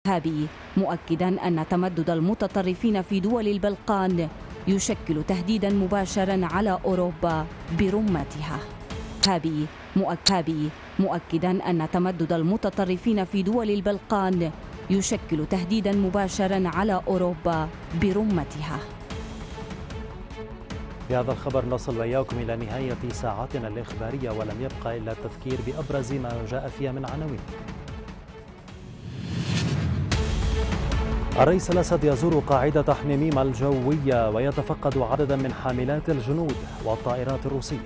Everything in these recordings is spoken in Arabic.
هابي، مؤكدا أن تمدد المتطرفين في دول البلقان يشكل تهديدا مباشرا على أوروبا برمتها. هابي مؤكدا أن تمدد المتطرفين في دول البلقان يشكل تهديدا مباشرا على أوروبا برمتها. بهذا الخبر نصل وإياكم إلى نهاية ساعتنا الإخبارية، ولم يبقى إلا التذكير بأبرز ما جاء فيها من عناوين. الرئيس الأسد يزور قاعدة حميميم الجوية ويتفقد عددا من حاملات الجنود والطائرات الروسية.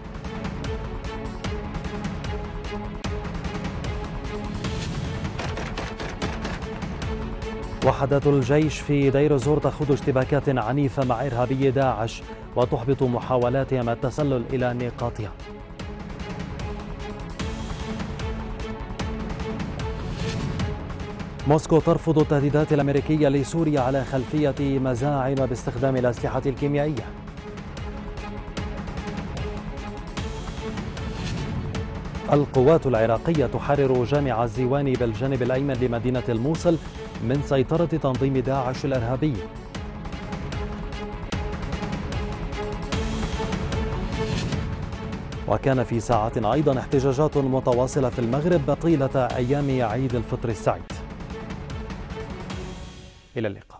وحدات الجيش في دير الزور تخوض اشتباكات عنيفة مع إرهابي داعش وتحبط محاولاتهم التسلل إلى نقاطها. موسكو ترفض التهديدات الأمريكية لسوريا على خلفية مزاعم باستخدام الأسلحة الكيميائية. القوات العراقية تحرر جامع الزيواني بالجانب الأيمن لمدينة الموصل من سيطرة تنظيم داعش الإرهابي. وكان في ساعة أيضا احتجاجات متواصلة في المغرب طيلة أيام عيد الفطر السعيد. إلى اللقاء.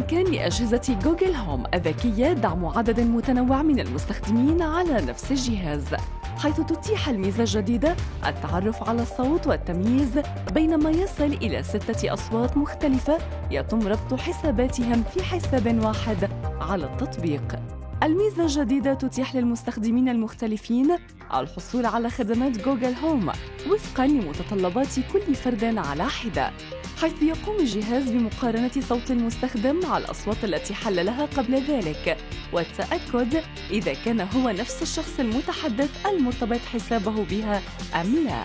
بإمكان لأجهزة جوجل هوم الذكية دعم عدد متنوع من المستخدمين على نفس الجهاز، حيث تتيح الميزة الجديدة التعرف على الصوت والتمييز بين ما يصل إلى 6 أصوات مختلفة يتم ربط حساباتهم في حساب واحد على التطبيق. الميزة الجديدة تتيح للمستخدمين المختلفين الحصول على خدمات جوجل هوم وفقاً لمتطلبات كل فرد على حدة، حيث يقوم الجهاز بمقارنة صوت المستخدم مع الأصوات التي حللها قبل ذلك والتأكد إذا كان هو نفس الشخص المتحدث المرتبط حسابه بها أم لا.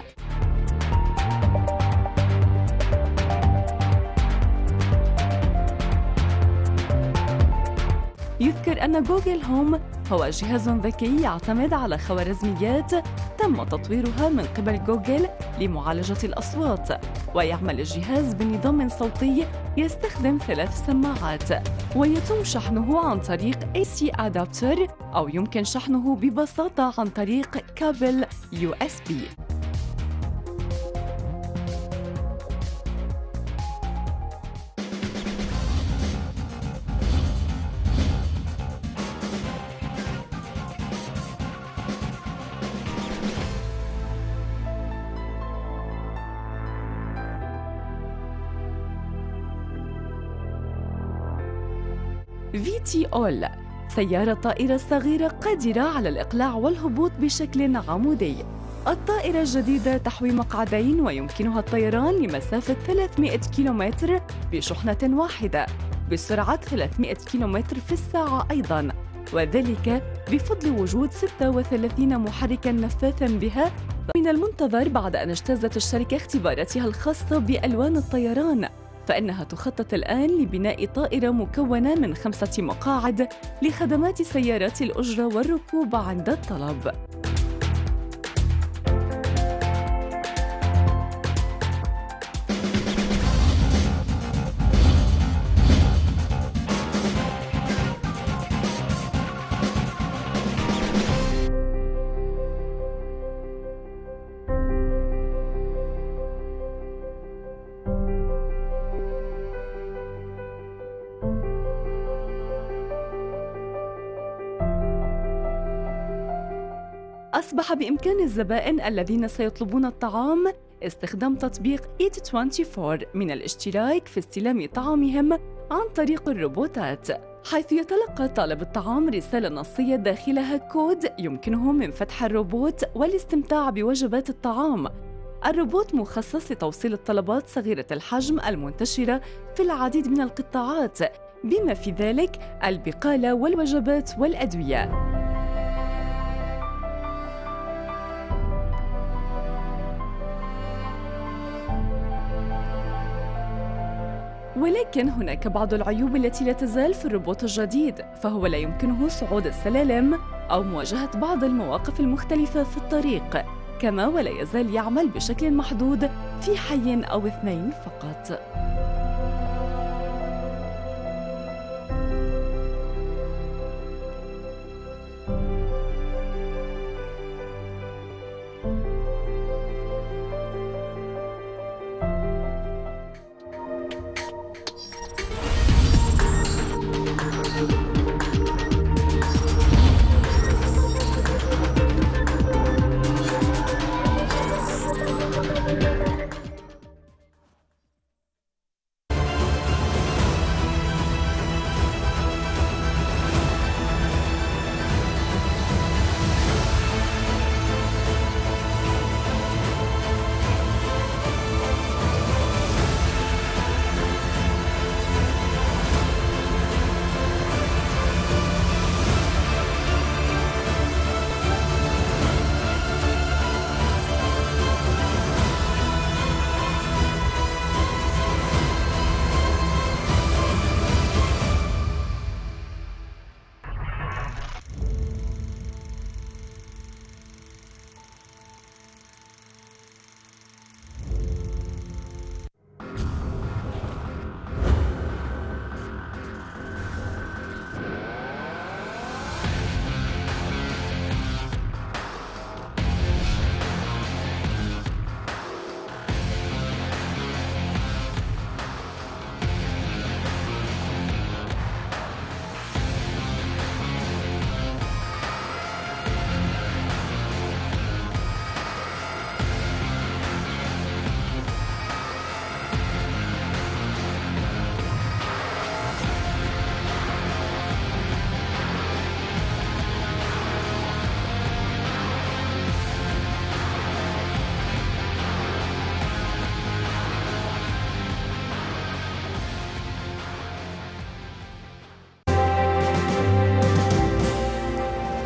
يذكر أن جوجل هوم هو جهاز ذكي يعتمد على خوارزميات تم تطويرها من قبل جوجل لمعالجة الأصوات، ويعمل الجهاز بنظام صوتي يستخدم 3 سماعات، ويتم شحنه عن طريق AC adapter أو يمكن شحنه ببساطة عن طريق كابل USB. VTOL سيارة طائرة صغيرة قادرة على الإقلاع والهبوط بشكل عمودي. الطائرة الجديدة تحوي مقعدين ويمكنها الطيران لمسافة 300 كيلومتر بشحنة واحدة بسرعة 300 كيلومتر في الساعة أيضاً، وذلك بفضل وجود 36 محركاً نفاثاً بها. من المنتظر بعد أن اجتازت الشركة اختباراتها الخاصة بألوان الطيران، فإنها تخطط الآن لبناء طائرة مكونة من 5 مقاعد لخدمات سيارات الأجرة والركوب عند الطلب. أصبح بإمكان الزبائن الذين سيطلبون الطعام استخدام تطبيق Eat24 من الاشتراك في استلام طعامهم عن طريق الروبوتات، حيث يتلقى طالب الطعام رسالة نصية داخلها كود يمكنه من فتح الروبوت والاستمتاع بوجبات الطعام. الروبوت مخصص لتوصيل الطلبات صغيرة الحجم المنتشرة في العديد من القطاعات، بما في ذلك البقالة والوجبات والأدوية. ولكن هناك بعض العيوب التي لا تزال في الروبوت الجديد، فهو لا يمكنه صعود السلالم أو مواجهة بعض المواقف المختلفة في الطريق، كما ولا يزال يعمل بشكل محدود في حي أو 2 فقط.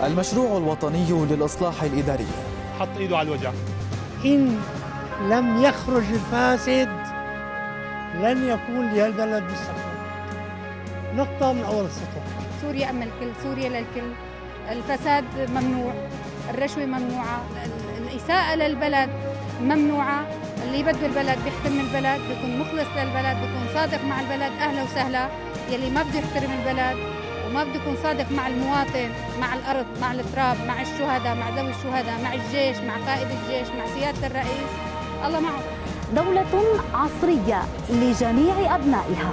المشروع الوطني للإصلاح الإداري. حط إيده على الوجع. إن لم يخرج الفاسد لن يكون لهالبلد مستقبل. نقطة من أول السطر. سوريا أم الكل، سوريا للكل. الفساد ممنوع، الرشوة ممنوعة، الإساءة للبلد ممنوعة. اللي بده البلد بيحترم البلد، بيكون مخلص للبلد، بيكون صادق مع البلد. أهلا وسهلا. يلي ما بده يحترم البلد وما بده يكون صادق مع المواطن، مع الأرض، مع التراب، مع الشهداء، مع ذوي الشهداء، مع الجيش، مع قائد الجيش، مع سيادة الرئيس، الله معه. دولة عصرية لجميع أبنائها.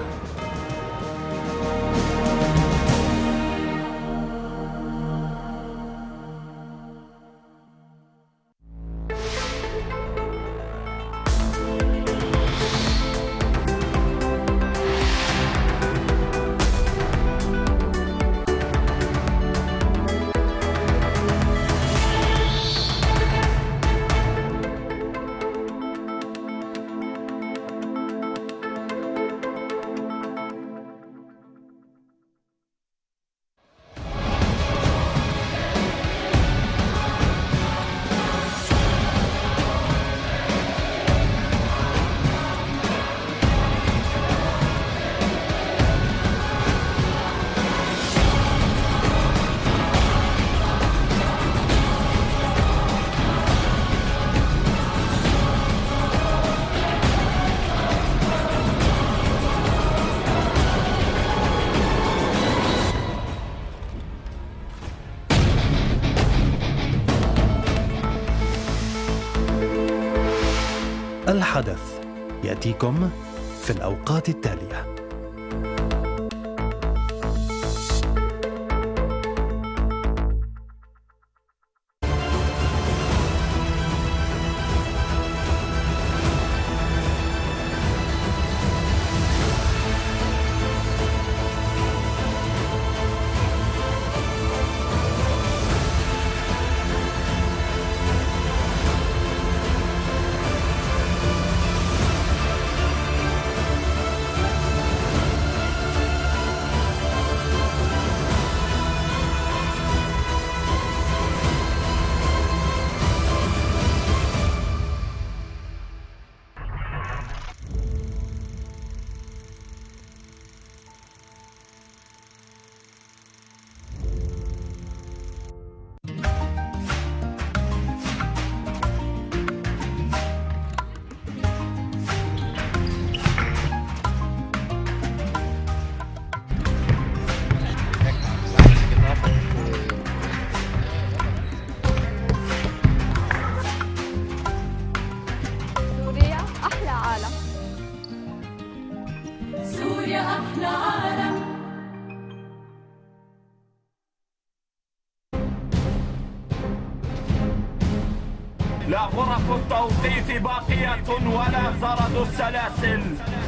الحدث يأتيكم في الأوقات التالية. لا غرف التوقيف باقية ولا زرد السلاسل.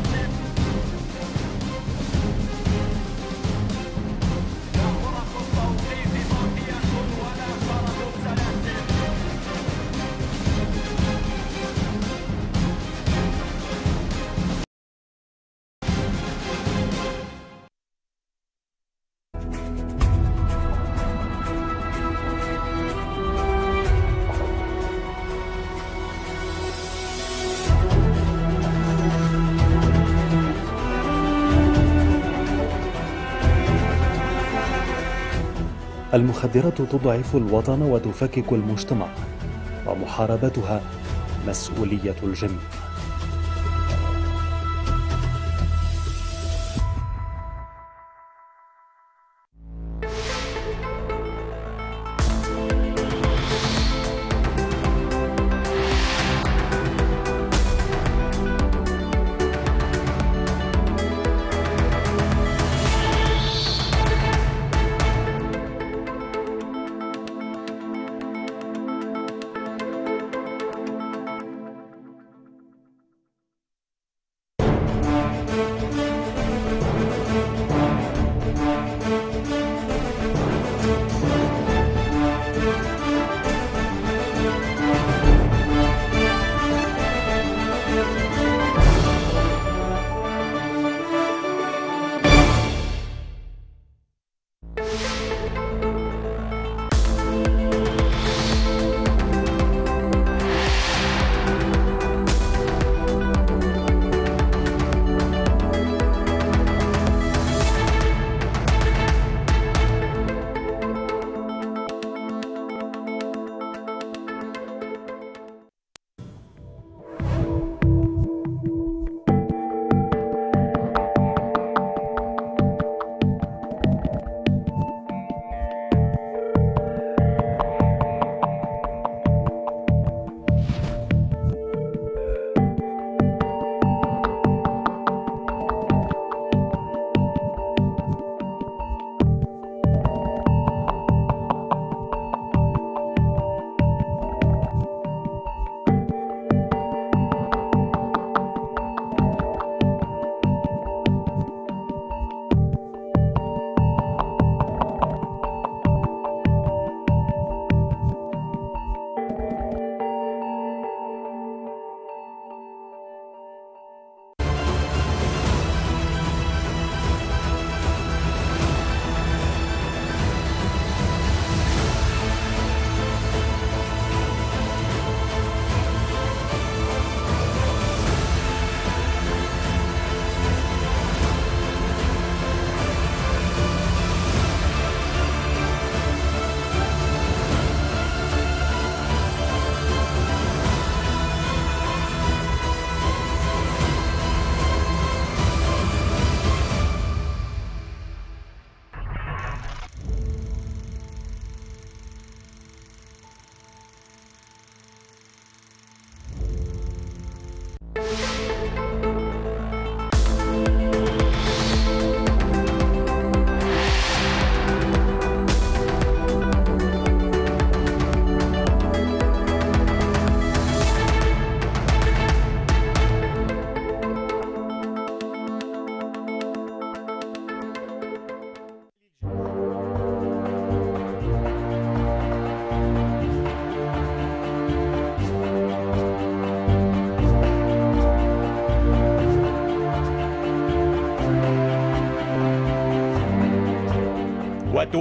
المخدرات تضعف الوطن وتفكك المجتمع، ومحاربتها مسؤولية الجميع.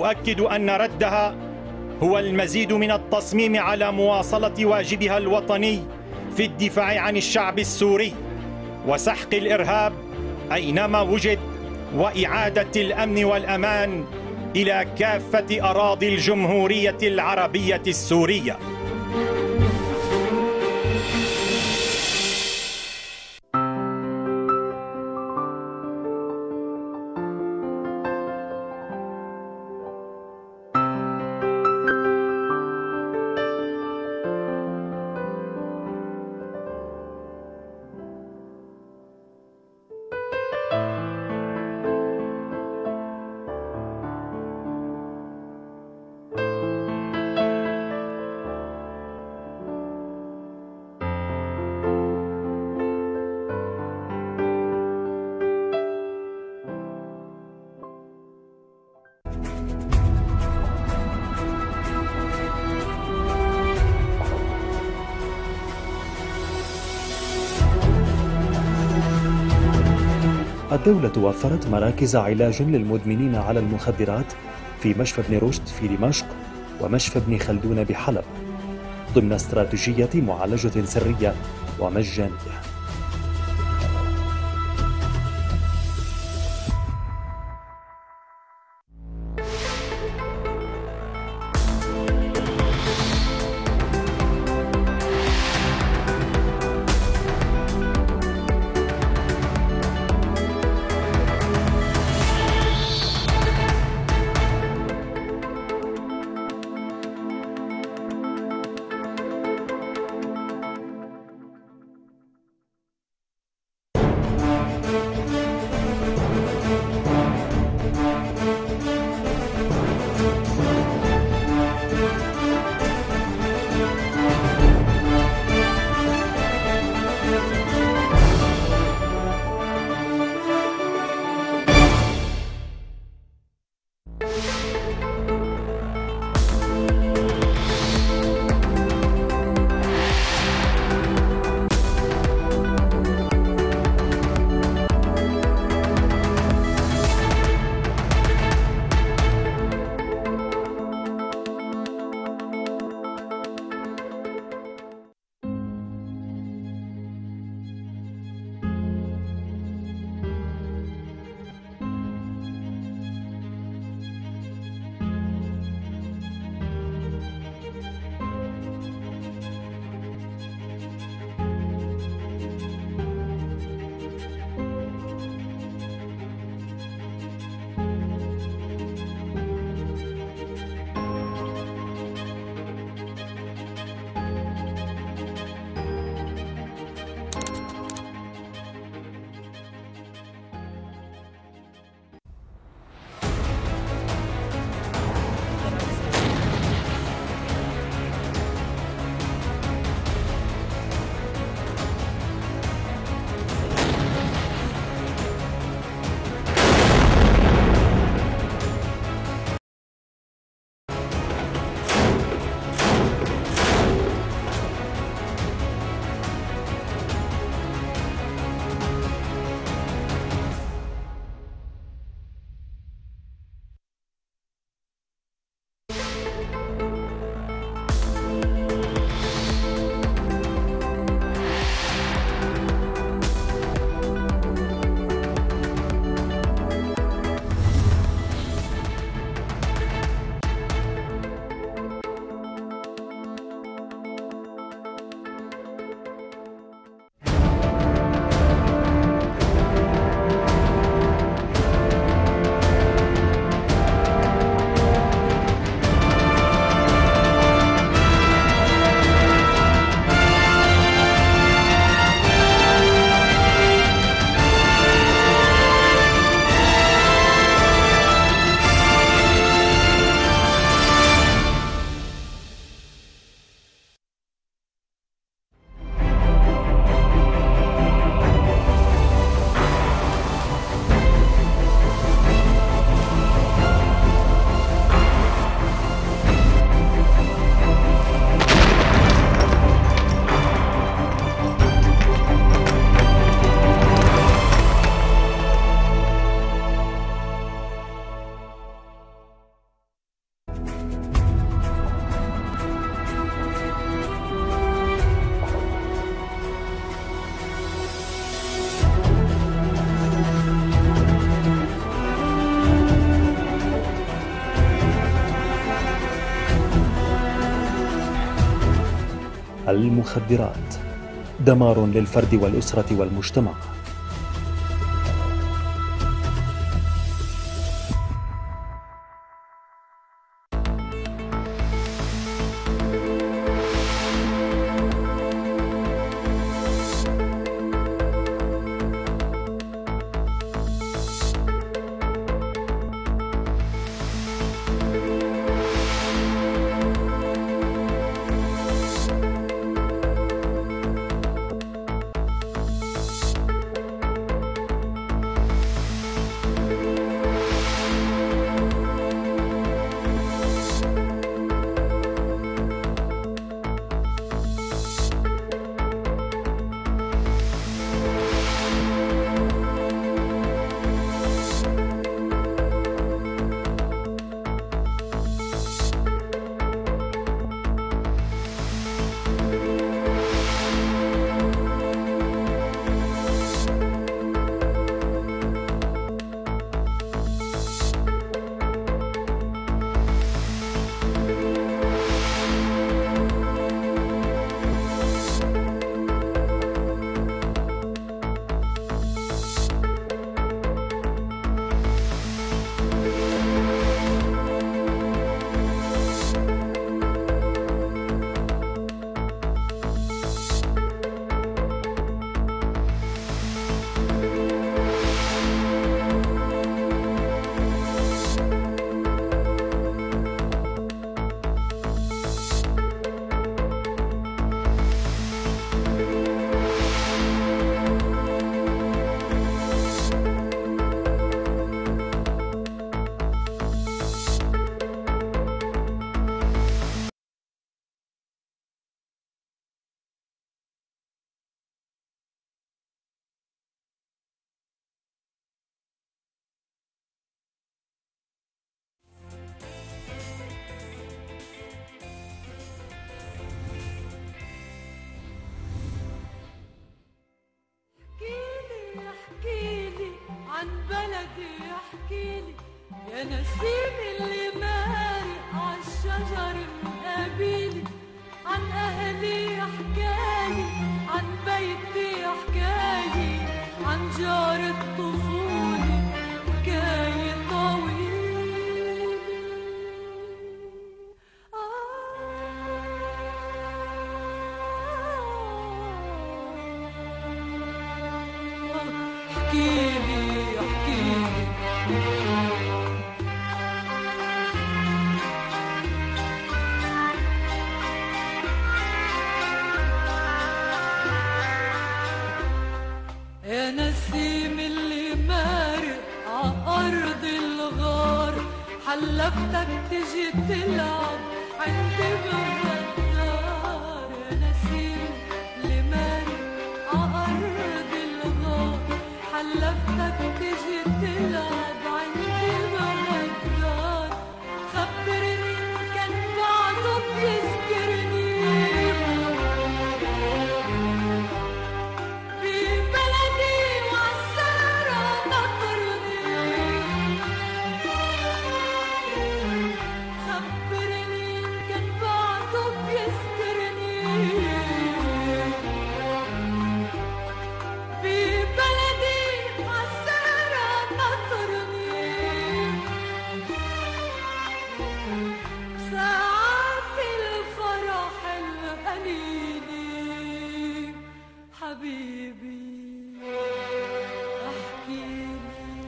تؤكد أن ردها هو المزيد من التصميم على مواصلة واجبها الوطني في الدفاع عن الشعب السوري وسحق الإرهاب أينما وجد، وإعادة الأمن والأمان إلى كافة أراضي الجمهورية العربية السورية. الدولة وفرت مراكز علاج للمدمنين على المخدرات في مشفى ابن رشد في دمشق ومشفى ابن خلدون بحلب ضمن استراتيجية معالجة سرية ومجانية. المخدرات، دمار للفرد والأسرة والمجتمع. عن بلدي احكيلي يا نسيم اللي مارق عالشجر مقابلي، عن اهلي حكايي، عن بيتي حكايي، عن جار الطفولة حكاية طويلة. احكيلي احكيلي يا نسيم اللي مارق عأرض الغار، حلفتك تجي تلعب عندي بالدار. يا نسيم اللي مارق عأرض الغار، حلفتك تجي تلعب عندي بالدار. خبرني كان بعده بيذكرني ببلدي وعالسهرة نطرني. خبرني كان بعده بيذكرني ببلدي وعالسهرة نطرني. ساعات الفرح القليلي حبيبي احكيلي.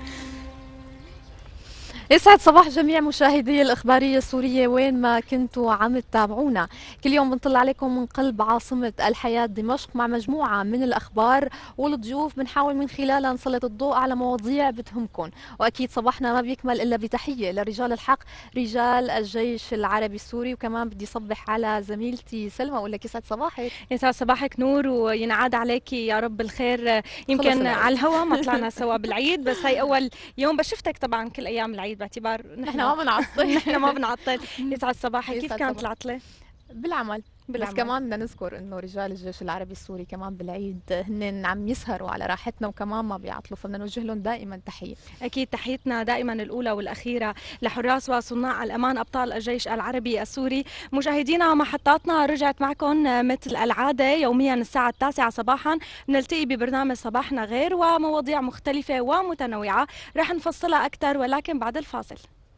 يسعد صباح جميع مشاهدي الإخبارية السورية وين ما كنتوا عم تتابعونا. كل يوم بنطل عليكم من قلب عاصمة الحياة دمشق مع مجموعة من الأخبار والضيوف بنحاول من خلالها نسلط الضوء على مواضيع بتهمكم. وأكيد صباحنا ما بيكمل إلا بتحية لرجال الحق رجال الجيش العربي السوري. وكمان بدي صبح على زميلتي سلمى أقول لك يسعد صباحك. يسعد صباحك نور وينعاد عليك يا رب الخير. يمكن على الهواء ما طلعنا سوا بالعيد بس هي أول يوم بشفتك طبعا كل أيام العيد باعتبار نحن ما بنعطل نحن ما بنعطل. يسعد صباحك. كيف كانت العطلة؟ بالعمل. بس كمان بدنا نذكر انه رجال الجيش العربي السوري كمان بالعيد هن عم يسهروا على راحتنا وكمان ما بيعطلوا، فبدنا نوجه لهم دائما تحيه. اكيد تحيتنا دائما الاولى والاخيره لحراس وصناع الامان ابطال الجيش العربي السوري. مشاهدينا محطاتنا رجعت معكم مثل العاده يوميا الساعه 9 صباحا، بنلتقي ببرنامج صباحنا غير ومواضيع مختلفه ومتنوعه رح نفصلها اكثر ولكن بعد الفاصل.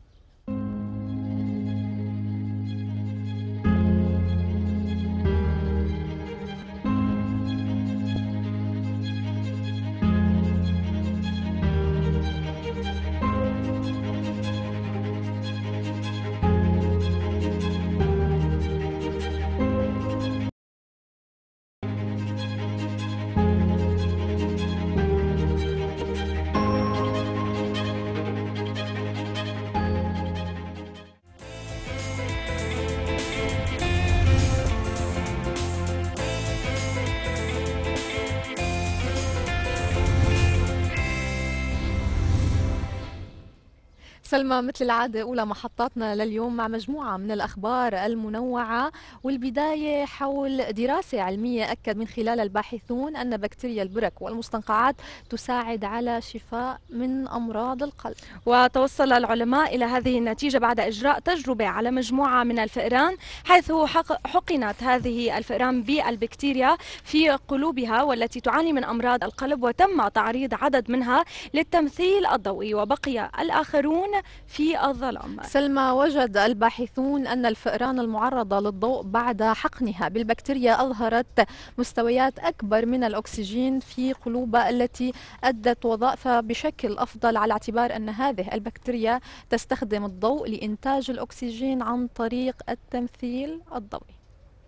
سلمى مثل العادة أولى محطاتنا لليوم مع مجموعة من الأخبار المنوعة، والبداية حول دراسة علمية أكد من خلال الباحثون أن بكتيريا البرك والمستنقعات تساعد على شفاء من أمراض القلب. وتوصل العلماء إلى هذه النتيجة بعد إجراء تجربة على مجموعة من الفئران، حيث حقنت هذه الفئران بالبكتيريا في قلوبها والتي تعاني من أمراض القلب، وتم تعريض عدد منها للتمثيل الضوئي وبقي الآخرون في الظلام. سلمى، وجد الباحثون أن الفئران المعرضة للضوء بعد حقنها بالبكتيريا أظهرت مستويات أكبر من الأكسجين في قلوبها التي أدت وظائفها بشكل أفضل، على اعتبار أن هذه البكتيريا تستخدم الضوء لإنتاج الأكسجين عن طريق التمثيل الضوئي.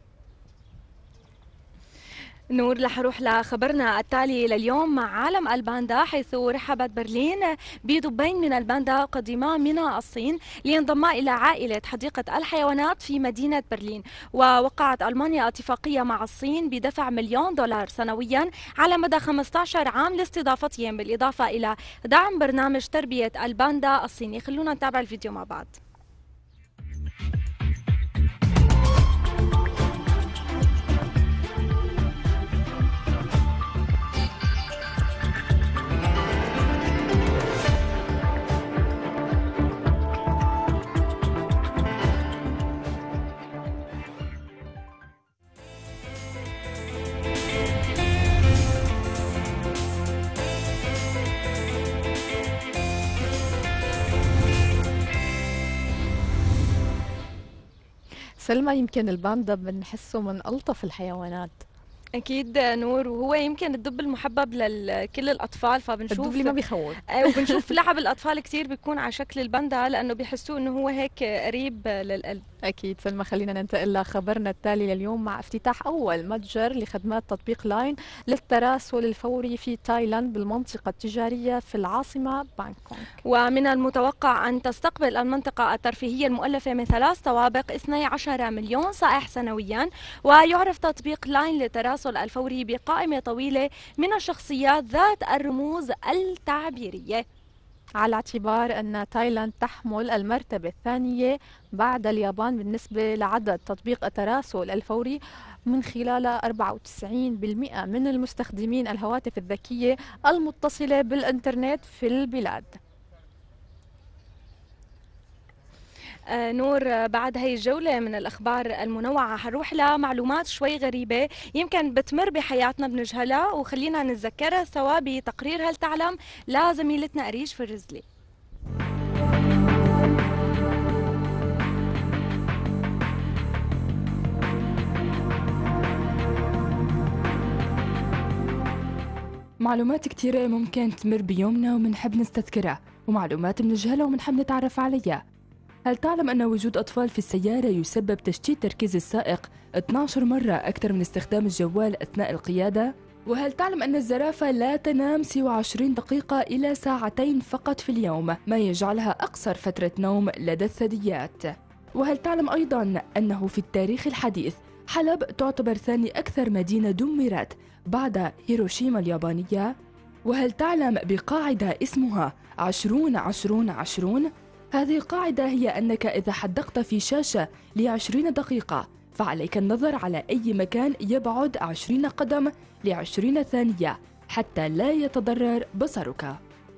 نور، رح نروح لخبرنا التالي لليوم مع عالم الباندا، حيث رحبت برلين بدبين من الباندا قديما من الصين لينضما إلى عائلة حديقة الحيوانات في مدينة برلين. ووقعت ألمانيا اتفاقية مع الصين بدفع $1,000,000 سنويا على مدى 15 عام لاستضافتهم، بالإضافة إلى دعم برنامج تربية الباندا الصيني. خلونا نتابع الفيديو مع بعض. سلمى، يمكن الباندا بنحسه من ألطف الحيوانات. اكيد نور، وهو يمكن الدب المحبب لكل الاطفال، فبنشوف الدب اللي ما بيخوف. وبنشوف لعب الاطفال كثير بيكون على شكل الباندا لانه بيحسوا انه هو هيك قريب للقلب. اكيد. سلمى، خلينا ننتقل لخبرنا التالي لليوم مع افتتاح اول متجر لخدمات تطبيق لاين للتراسل الفوري في تايلاند بالمنطقه التجاريه في العاصمه بانكوك. ومن المتوقع ان تستقبل المنطقه الترفيهيه المؤلفه من 3 طوابق 12 مليون سائح سنويا. ويعرف تطبيق لاين للتراسل الفوري بقائمة طويلة من الشخصيات ذات الرموز التعبيرية، على اعتبار أن تايلاند تحمل المرتبة الثانية بعد اليابان بالنسبة لعدد تطبيق التراسل الفوري، من خلال 94% من المستخدمين الهواتف الذكية المتصلة بالإنترنت في البلاد. نور، بعد هي الجولة من الأخبار المنوعة حنروح لمعلومات شوي غريبة يمكن بتمر بحياتنا بنجهلها، وخلينا نتذكرها سوا بتقرير هل تعلم لزميلتنا أريج فرزلي. معلومات كتيرة ممكن تمر بيومنا ومنحب نستذكرها، ومعلومات بنجهلها ومنحب نتعرف عليها. هل تعلم أن وجود أطفال في السيارة يسبب تشتيت تركيز السائق 12 مرة أكثر من استخدام الجوال أثناء القيادة؟ وهل تعلم أن الزرافة لا تنام سوى 20 دقيقة إلى 2 ساعة فقط في اليوم، ما يجعلها أقصر فترة نوم لدى الثدييات؟ وهل تعلم أيضا أنه في التاريخ الحديث حلب تعتبر ثاني أكثر مدينة دمرت بعد هيروشيما اليابانية؟ وهل تعلم بقاعدة اسمها 20-20-20؟ هذه القاعدة هي أنك إذا حدقت في شاشة ل20 دقيقة فعليك النظر على أي مكان يبعد 20 قدم ل20 ثانية حتى لا يتضرر بصرك.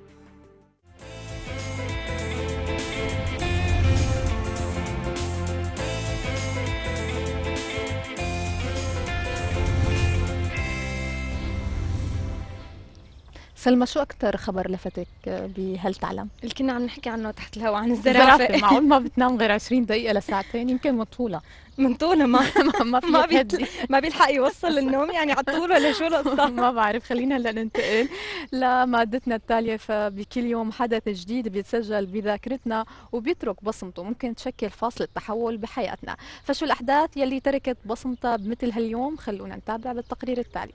سلمى، شو أكثر خبر لفتك بهل تعلم؟ اللي كنا عم نحكي عنه تحت الهواء عن الزرافة. معقول ما بتنام غير 20 دقيقة لساعتين؟ يمكن مطولة من طولة ما بيلحق يوصل للنوم، يعني على طول ولا شو القصة؟ ما بعرف. خلينا هلا ننتقل لمادتنا التالية. فبكل يوم حدث جديد بيتسجل بذاكرتنا وبيترك بصمته، ممكن تشكل فاصلة تحول بحياتنا. فشو الأحداث يلي تركت بصمتها بمثل هاليوم؟ خلونا نتابع بالتقرير التالي.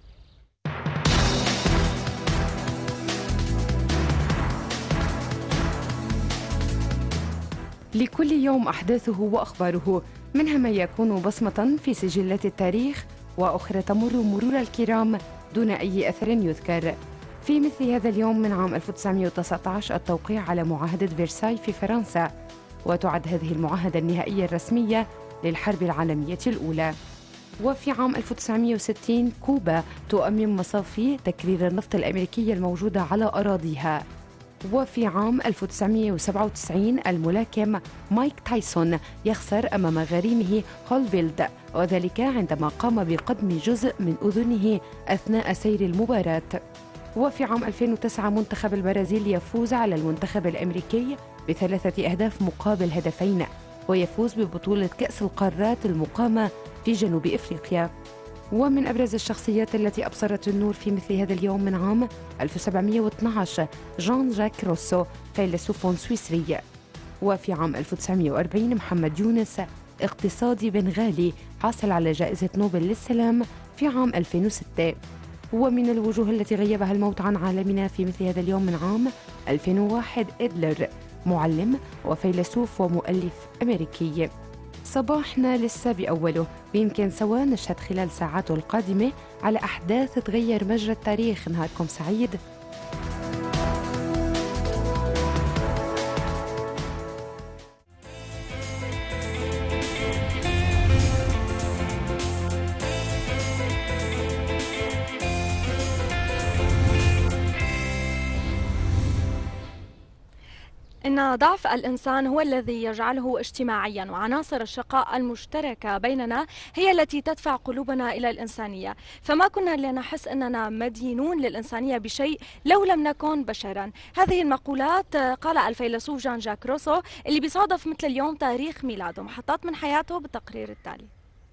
لكل يوم أحداثه وأخباره، منها ما يكون بصمة في سجلات التاريخ، وأخرى تمر مرور الكرام دون أي أثر يذكر. في مثل هذا اليوم من عام 1919 التوقيع على معاهدة فرساي في فرنسا، وتعد هذه المعاهدة النهائية الرسمية للحرب العالمية الأولى. وفي عام 1960 كوبا تؤمم مصافي تكرير النفط الأمريكي الموجودة على أراضيها. وفي عام 1997 الملاكم مايك تايسون يخسر أمام غريمه هولفيلد، وذلك عندما قام بقدم جزء من أذنه أثناء سير المباراة. وفي عام 2009 منتخب البرازيل يفوز على المنتخب الأمريكي ب3 أهداف مقابل هدفين، ويفوز ببطولة كأس القارات المقامة في جنوب إفريقيا. ومن أبرز الشخصيات التي أبصرت النور في مثل هذا اليوم من عام 1712 جان جاك روسو، فيلسوف سويسري. وفي عام 1940 محمد يونس، اقتصادي بنغالي، حاصل على جائزة نوبل للسلام في عام 2006. ومن الوجوه التي غيبها الموت عن عالمنا في مثل هذا اليوم من عام 2001 إدلر، معلم وفيلسوف ومؤلف أمريكي. صباحنا لسه بأوله، ويمكن سوا نشهد خلال ساعاته القادمة على أحداث تغير مجرى التاريخ. نهاركم سعيد. إن ضعف الإنسان هو الذي يجعله اجتماعيا، وعناصر الشقاء المشتركة بيننا هي التي تدفع قلوبنا إلى الإنسانية، فما كنا لنحس أننا مدينون للإنسانية بشيء لو لم نكن بشرا. هذه المقولات قالها الفيلسوف جان جاك روسو اللي بيصادف مثل اليوم تاريخ ميلاده. محطات من حياته بالتقرير التالي.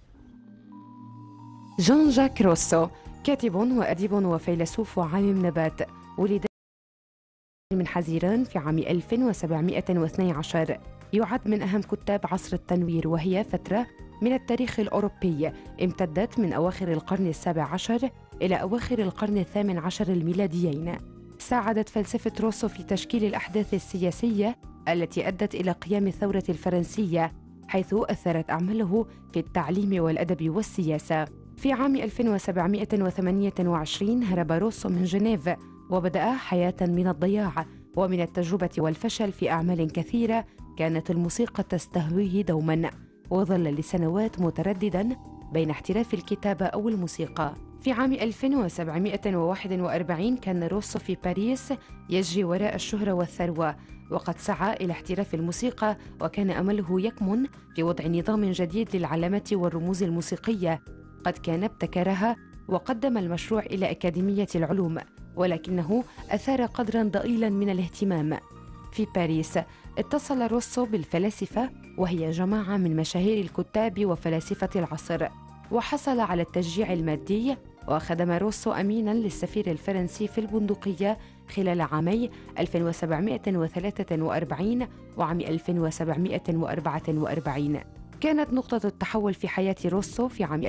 جان جاك روسو كاتب وأديب وفيلسوف وعالم نبات، ولد من حزيران في عام 1712. يعد من أهم كتاب عصر التنوير، وهي فترة من التاريخ الأوروبي امتدت من أواخر القرن السابع عشر إلى أواخر القرن الثامن عشر الميلاديين. ساعدت فلسفة روسو في تشكيل الأحداث السياسية التي أدت إلى قيام الثورة الفرنسية، حيث أثرت أعماله في التعليم والأدب والسياسة. في عام 1728 هرب روسو من جنيف، وبدأ حياة من الضياع ومن التجربة والفشل في أعمال كثيرة كانت الموسيقى تستهويه دوما، وظل لسنوات مترددا بين احتراف الكتابة أو الموسيقى. في عام 1741 كان روسو في باريس يجري وراء الشهرة والثروة، وقد سعى إلى احتراف الموسيقى، وكان أمله يكمن في وضع نظام جديد للعلامات والرموز الموسيقية قد كان ابتكرها، وقدم المشروع إلى أكاديمية العلوم، ولكنه أثار قدرا ضئيلا من الاهتمام. في باريس اتصل روسو بالفلاسفة، وهي جماعة من مشاهير الكتاب وفلاسفة العصر، وحصل على التشجيع المادي، وخدم روسو أمينا للسفير الفرنسي في البندقية خلال عامي 1743 وعام 1744. كانت نقطة التحول في حياة روسو في عام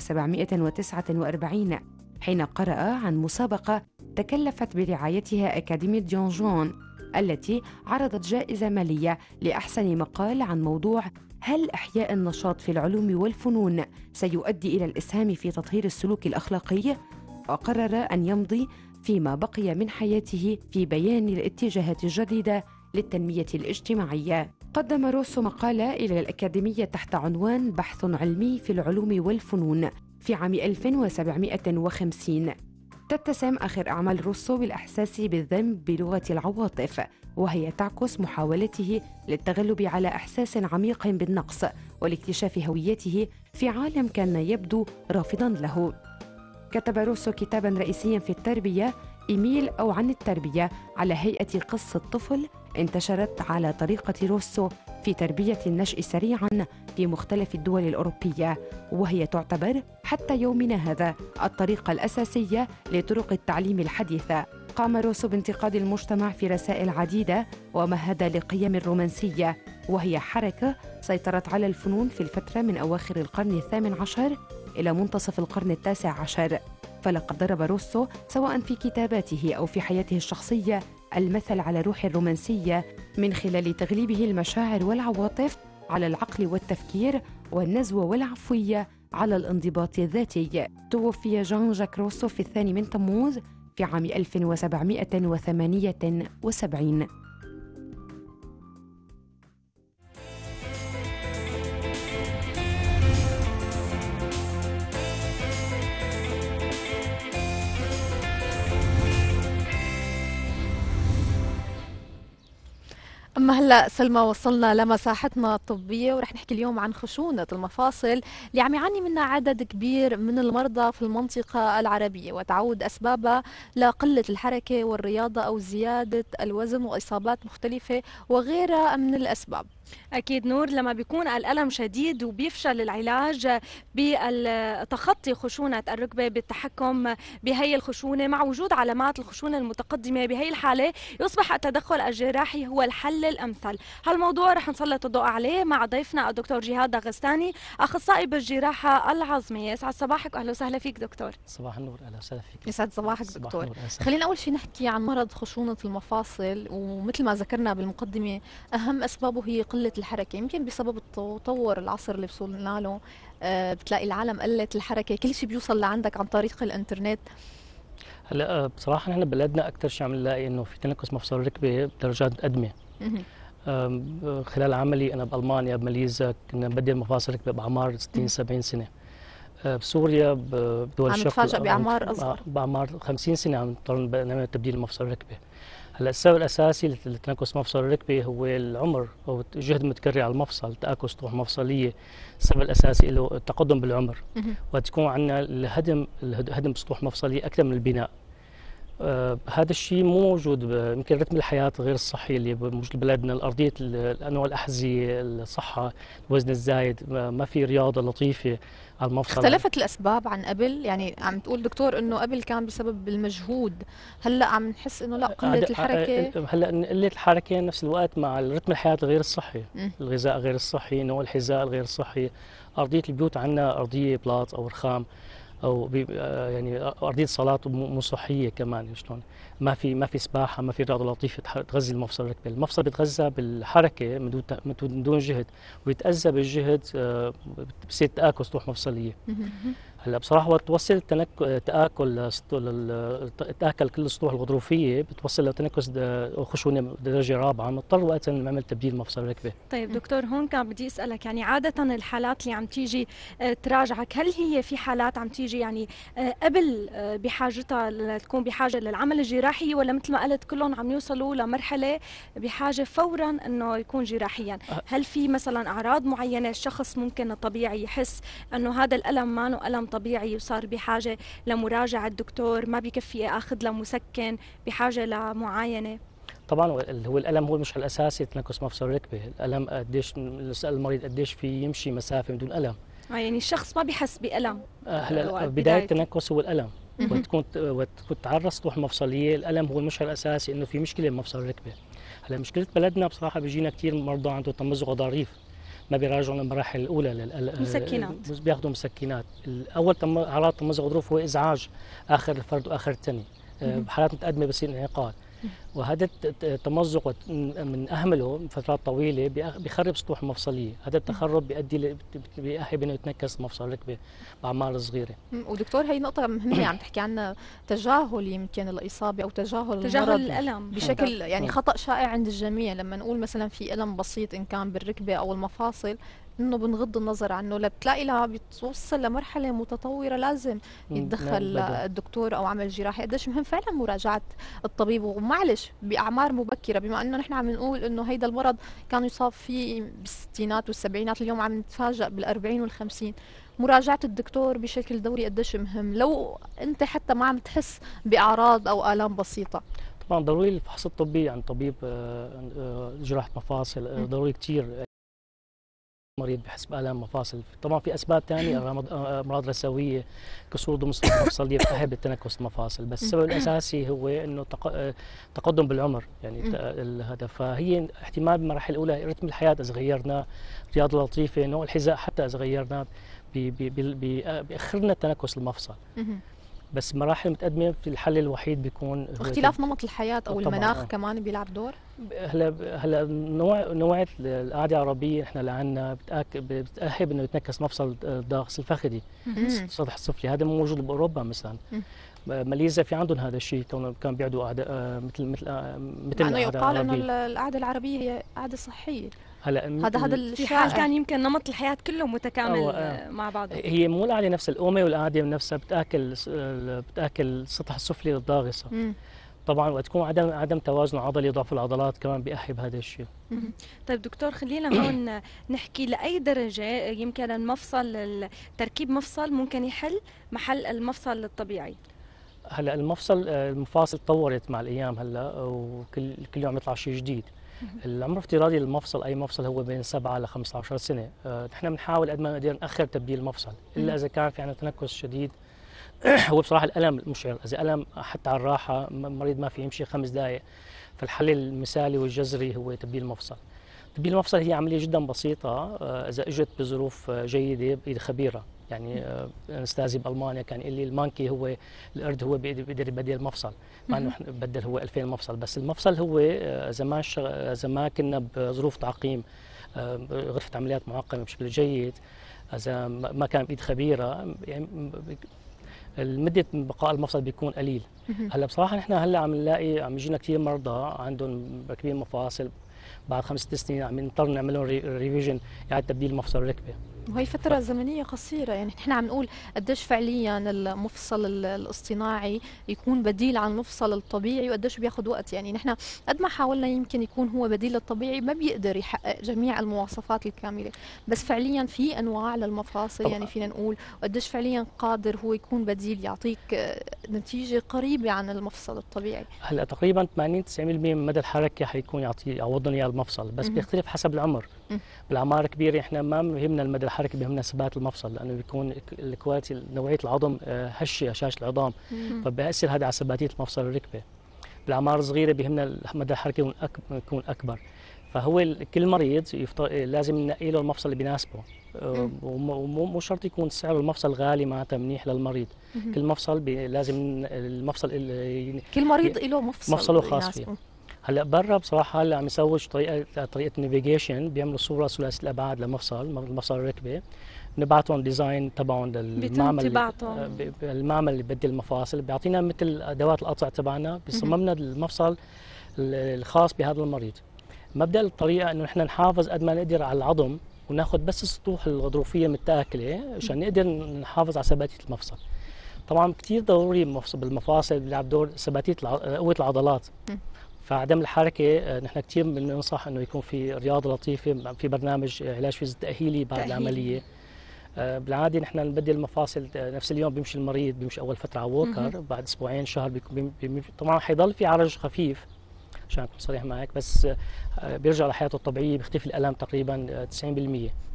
1749 حين قرأ عن مسابقة تكلفت برعايتها أكاديمية ديونجون، التي عرضت جائزة مالية لأحسن مقال عن موضوع هل إحياء النشاط في العلوم والفنون سيؤدي إلى الإسهام في تطهير السلوك الأخلاقي، وقرر أن يمضي فيما بقي من حياته في بيان الاتجاهات الجديدة للتنمية الاجتماعية. قدم روسو مقالة إلى الأكاديمية تحت عنوان بحث علمي في العلوم والفنون في عام 1750. تتسم آخر أعمال روسو بالإحساس بالذنب بلغة العواطف، وهي تعكس محاولته للتغلب على إحساس عميق بالنقص ولاكتشاف هويته في عالم كان يبدو رافضاً له. كتب روسو كتاباً رئيسياً في التربية، إيميل أو عن التربية، على هيئة قصة طفل انتشرت على طريقة روسو في تربية النشء سريعاً في مختلف الدول الأوروبية، وهي تعتبر حتى يومنا هذا الطريقة الأساسية لطرق التعليم الحديثة. قام روسو بانتقاد المجتمع في رسائل عديدة ومهد لقيم الرومانسية، وهي حركة سيطرت على الفنون في الفترة من أواخر القرن الثامن عشر إلى منتصف القرن التاسع عشر. فلقد ضرب روسو سواء في كتاباته أو في حياته الشخصية المثل على روح الرومانسية من خلال تغليبه المشاعر والعواطف على العقل والتفكير، والنزوة والعفوية على الانضباط الذاتي. توفي جان جاك روسو في 2 تموز في عام 1778. أما هلأ سلمى وصلنا لمساحتنا الطبية، ورح نحكي اليوم عن خشونة المفاصل اللي عم يعاني منها عدد كبير من المرضى في المنطقة العربية، وتعود أسبابها لقلة الحركة والرياضة أو زيادة الوزن وإصابات مختلفة وغيرها من الأسباب. أكيد نور، لما بيكون الألم شديد وبيفشل العلاج بتخطي خشونة الركبة بالتحكم بهي الخشونة مع وجود علامات الخشونة المتقدمة، بهي الحالة يصبح التدخل الجراحي هو الحل الأمثل. هالموضوع رح نسلط الضوء عليه مع ضيفنا الدكتور جهاد دغستاني، أخصائي بالجراحة العظمية. يسعد صباحك وأهلا وسهلا فيك دكتور. صباح النور، أهلا وسهلا فيك. يسعد صباحك دكتور. خلينا أول شيء نحكي عن مرض خشونة المفاصل، ومثل ما ذكرنا بالمقدمة أهم أسبابه هي قلة الحركة، يمكن بسبب التطور العصر اللي وصلنا له. بتلاقي العالم قلت الحركة، كل شيء بيوصل لعندك عن طريق الانترنت. هلا بصراحة نحن ببلدنا أكثر شيء عم نلاقي إنه في تنكس مفصل الركبة بدرجات متقدمة. خلال عملي أنا بألمانيا بماليزيا كنا نبدل مفاصل الركبة بأعمار 60-70 سنة. بسوريا بدول الشرق عم نتفاجأ بأعمار أصغر، بأعمار 50 سنة عم نضطر نعمل تبديل مفصل الركبة. هلا السبب الاساسي لتنكس مفصل الركبه هو العمر او جهد متكرر على المفصل، تآكل سطوح مفصليه. السبب الاساسي له التقدم بالعمر، وتكون عندنا الهدم بسطوح مفصليه اكثر من البناء. هذا الشيء مو موجود، يمكن رتم الحياه غير الصحي اللي موجود ببلدنا، الارضيه، انواع الاحذيه، الصحه، الوزن الزايد، ما في رياضه لطيفه على المفصل. اختلفت الاسباب عن قبل، يعني عم تقول دكتور انه قبل كان بسبب المجهود، هلا عم نحس انه لا قله الحركه. هلا قله الحركه نفس الوقت مع رتم الحياه الغير الصحي، الغذاء غير الصحي، نوع الحذاء الغير الصحي، ارضيه البيوت عندنا ارضيه بلاط او رخام، او يعني ارضيه صالات مو صحيه كمان. شلون ما في سباحه، ما في رياضه لطيفه تغذي المفصل الركبه. المفصل بيتغذى بالحركه من دون جهد، ويتاذى بالجهد بصير تآكل سطوح مفصليه. هلا بصراحه وقت توصل تآكل كل السطوح الغضروفيه بتوصل لتنكس خشونه درجه رابعه، بنضطر وقتها نعمل تبديل مفصل الركبه. طيب دكتور، هون كان بدي اسالك، يعني عاده الحالات اللي عم تيجي تراجعك، هل هي في حالات عم تيجي يعني قبل بحاجتها تكون بحاجه للعمل الجراحي، ولا مثل ما قلت كلهم عم يوصلوا لمرحله بحاجه فورا انه يكون جراحيا؟ هل في مثلا اعراض معينه الشخص ممكن طبيعي يحس انه هذا الالم ما الم طبيعي وصار بحاجه لمراجعه الدكتور، ما بكفي اخذ له مسكن، بحاجه لمعاينه؟ طبعا هو الالم هو المشكل الاساسي لتنكس مفصل الركبه. الالم قديش نسال المريض قديش في يمشي مسافه بدون الم. يعني الشخص ما بيحس بالم. هلا بدايه التنكس هو الالم، وتكون تعرض سطوح مفصليه، الالم هو المشكل الاساسي، انه في مشكله بمفصل الركبه. هلا مشكله بلدنا بصراحه بيجينا كثير مرضى عندهم تمزق غضاريف، ما بيراجعوا للمراحل الاولى مسكنات، بياخذوا مسكنات. اول اعراض تمزق غضروف هو ازعاج اخر الفرد واخر الثاني، بحالات متقدمه بصير انعقاد. وهذا التمزق من أهمله فترات طويلة بيخرب سطوح المفصلية. هذا التخرب بيأهب انه يتنكس مفصل الركبة بأعمار صغيرة. ودكتور هي نقطة مهمة عم تحكي عنها، تجاهل يمكن الإصابة أو تجاهل الألم بشكل يعني خطأ شائع عند الجميع. لما نقول مثلا في ألم بسيط إن كان بالركبة أو المفاصل انه بنغض النظر عنه، بتلاقي لها بتوصل لمرحله متطوره لازم يتدخل الدكتور او عمل جراحي. قديش مهم فعلا مراجعه الطبيب، ومعلش باعمار مبكره، بما انه نحن عم نقول انه هيدا المرض كان يصاب فيه بالستينات والسبعينات، اليوم عم نتفاجئ بال40 وال50. مراجعه الدكتور بشكل دوري قديش مهم لو انت حتى ما عم تحس باعراض او الام بسيطه. طبعا ضروري الفحص الطبي عن طبيب جراحه مفاصل، ضروري كثير. مريض بحس بآلام مفاصل، طبعا في اسباب ثانيه، امراض رثويه، كسور ضمس المفصليه بتأهب التنكس المفاصل، بس السبب الاساسي هو انه تقدم بالعمر يعني هذا. فهي احتمال بالمراحل الاولى رتم الحياه اذا غيرناه، رياضه لطيفه، نوع الحذاء حتى اذا غيرناه بيأخرنا التنكس المفصل. بس مراحل متقدمه في الحل الوحيد بيكون اختلاف نمط الحياه او المناخ كمان بيلعب دور. هلا نوع القعده العربيه احنا لعنا بتأهب انه يتنكس مفصل الضاغط الفخذي السطح السفلي، هذا موجود باوروبا مثلا. ماليزيا في عندهم هذا الشيء، كانوا بيعدوا قعده مثل انه يقال انه القعده العربيه هي قعده صحيه. هلا هذا في حال كان يمكن نمط الحياه كله متكامل مع بعضه. هي مو القعده نفس القومه، والقعده نفسها بتاكل السطح السفلي للضاغصه. طبعا وقت تكون عدم توازن عضلي، ضعف العضلات كمان بيأهب هذا الشيء. طيب دكتور، خلينا هون نحكي لاي درجه يمكن المفصل تركيب مفصل ممكن يحل محل المفصل الطبيعي؟ هلا المفاصل تطورت مع الايام هلا، وكل يوم يطلع شيء جديد. العمر الافتراضي للمفصل، اي مفصل، هو بين 7 ل 15 سنه. نحن بنحاول قد ما نقدر ناخر تبديل المفصل الا اذا كان في عندنا تنكس شديد. هو بصراحه الالم مشعر، اذا الم حتى على الراحه المريض ما في يمشي 5 دقائق، فالحل المثالي والجذري هو تبديل المفصل. تبديل المفصل هي عمليه جدا بسيطه اذا اجت بظروف جيده بايد خبيره. يعني استاذي بالمانيا كان يقول لي المانكي هو القرد هو بيقدر يبدل المفصل، مع انه بدل هو 2000 مفصل، بس المفصل هو اذا ما كنا بظروف تعقيم غرفه عمليات معقمه بشكل جيد، اذا ما كان بايد خبيره، يعني المده بقاء المفصل بيكون قليل. هلا بصراحه نحن هلا عم نلاقي عم يجينا كثير مرضى عندهم مركبين مفاصل بعد 5 6 سنين عم نضطر نعمل لهم ريفيجن، يعني تبديل مفصل الركبه. وهي فترة زمنية قصيرة، يعني نحن عم نقول قديش فعليا المفصل الاصطناعي يكون بديل عن المفصل الطبيعي وقديش بياخذ وقت. يعني نحن قد ما حاولنا يمكن يكون هو بديل للطبيعي ما بيقدر يحقق جميع المواصفات الكاملة، بس فعليا في انواع للمفاصل يعني فينا نقول قديش فعليا قادر هو يكون بديل يعطيك نتيجة قريبة عن المفصل الطبيعي. هلا تقريبا 80-90% من مدى الحركة حيكون يعوضنا اياه المفصل، بس بيختلف حسب العمر. بالاعمار الكبيرة احنا ما بيهمنا المدى الحركي، بيهمنا ثبات المفصل، لانه بيكون الكواليتي نوعيه العظم هشه العظام، فبيأثر هذا على ثباتيه المفصل الركبه. بالاعمار الصغيره بيهمنا مدى الحركه يكون اكبر، فهو كل مريض لازم ننقي له المفصل اللي بيناسبه، ومو شرط يكون سعر المفصل غالي معناتها منيح للمريض. كل مفصل لازم المفصل كل مريض له مفصله خاص فيه. هلا برا بصراحه هلا عم يسووا طريقه نافيجيشن، بيعملوا صوره ثلاثيه الابعاد لمفصل الركبه، نبعتهم ديزاين تبعهم المعمل اللي بدل المفاصل، بيعطينا مثل ادوات القطع تبعنا، بيصممنا المفصل الخاص بهذا المريض. مبدا الطريقه انه نحن نحافظ قد ما نقدر على العظم وناخذ بس السطوح الغضروفيه متاكله عشان نقدر نحافظ على ثباتيه المفصل. طبعا كثير ضروري بالمفاصل بيلعب دور ثباتيه قوه العضلات. فعدم الحركه نحن كثير بننصح انه يكون في رياضه لطيفه، في برنامج علاج فيزي تاهيلي بعد العمليه. بالعاده نحن نبدل المفاصل نفس اليوم، بيمشي المريض بيمشي اول فتره على ووكر، بعد اسبوعين شهر طبعا حيضل في عرج خفيف عشان اكون صريح معك، بس بيرجع لحياته الطبيعيه، بيختفي الالم تقريبا 90%.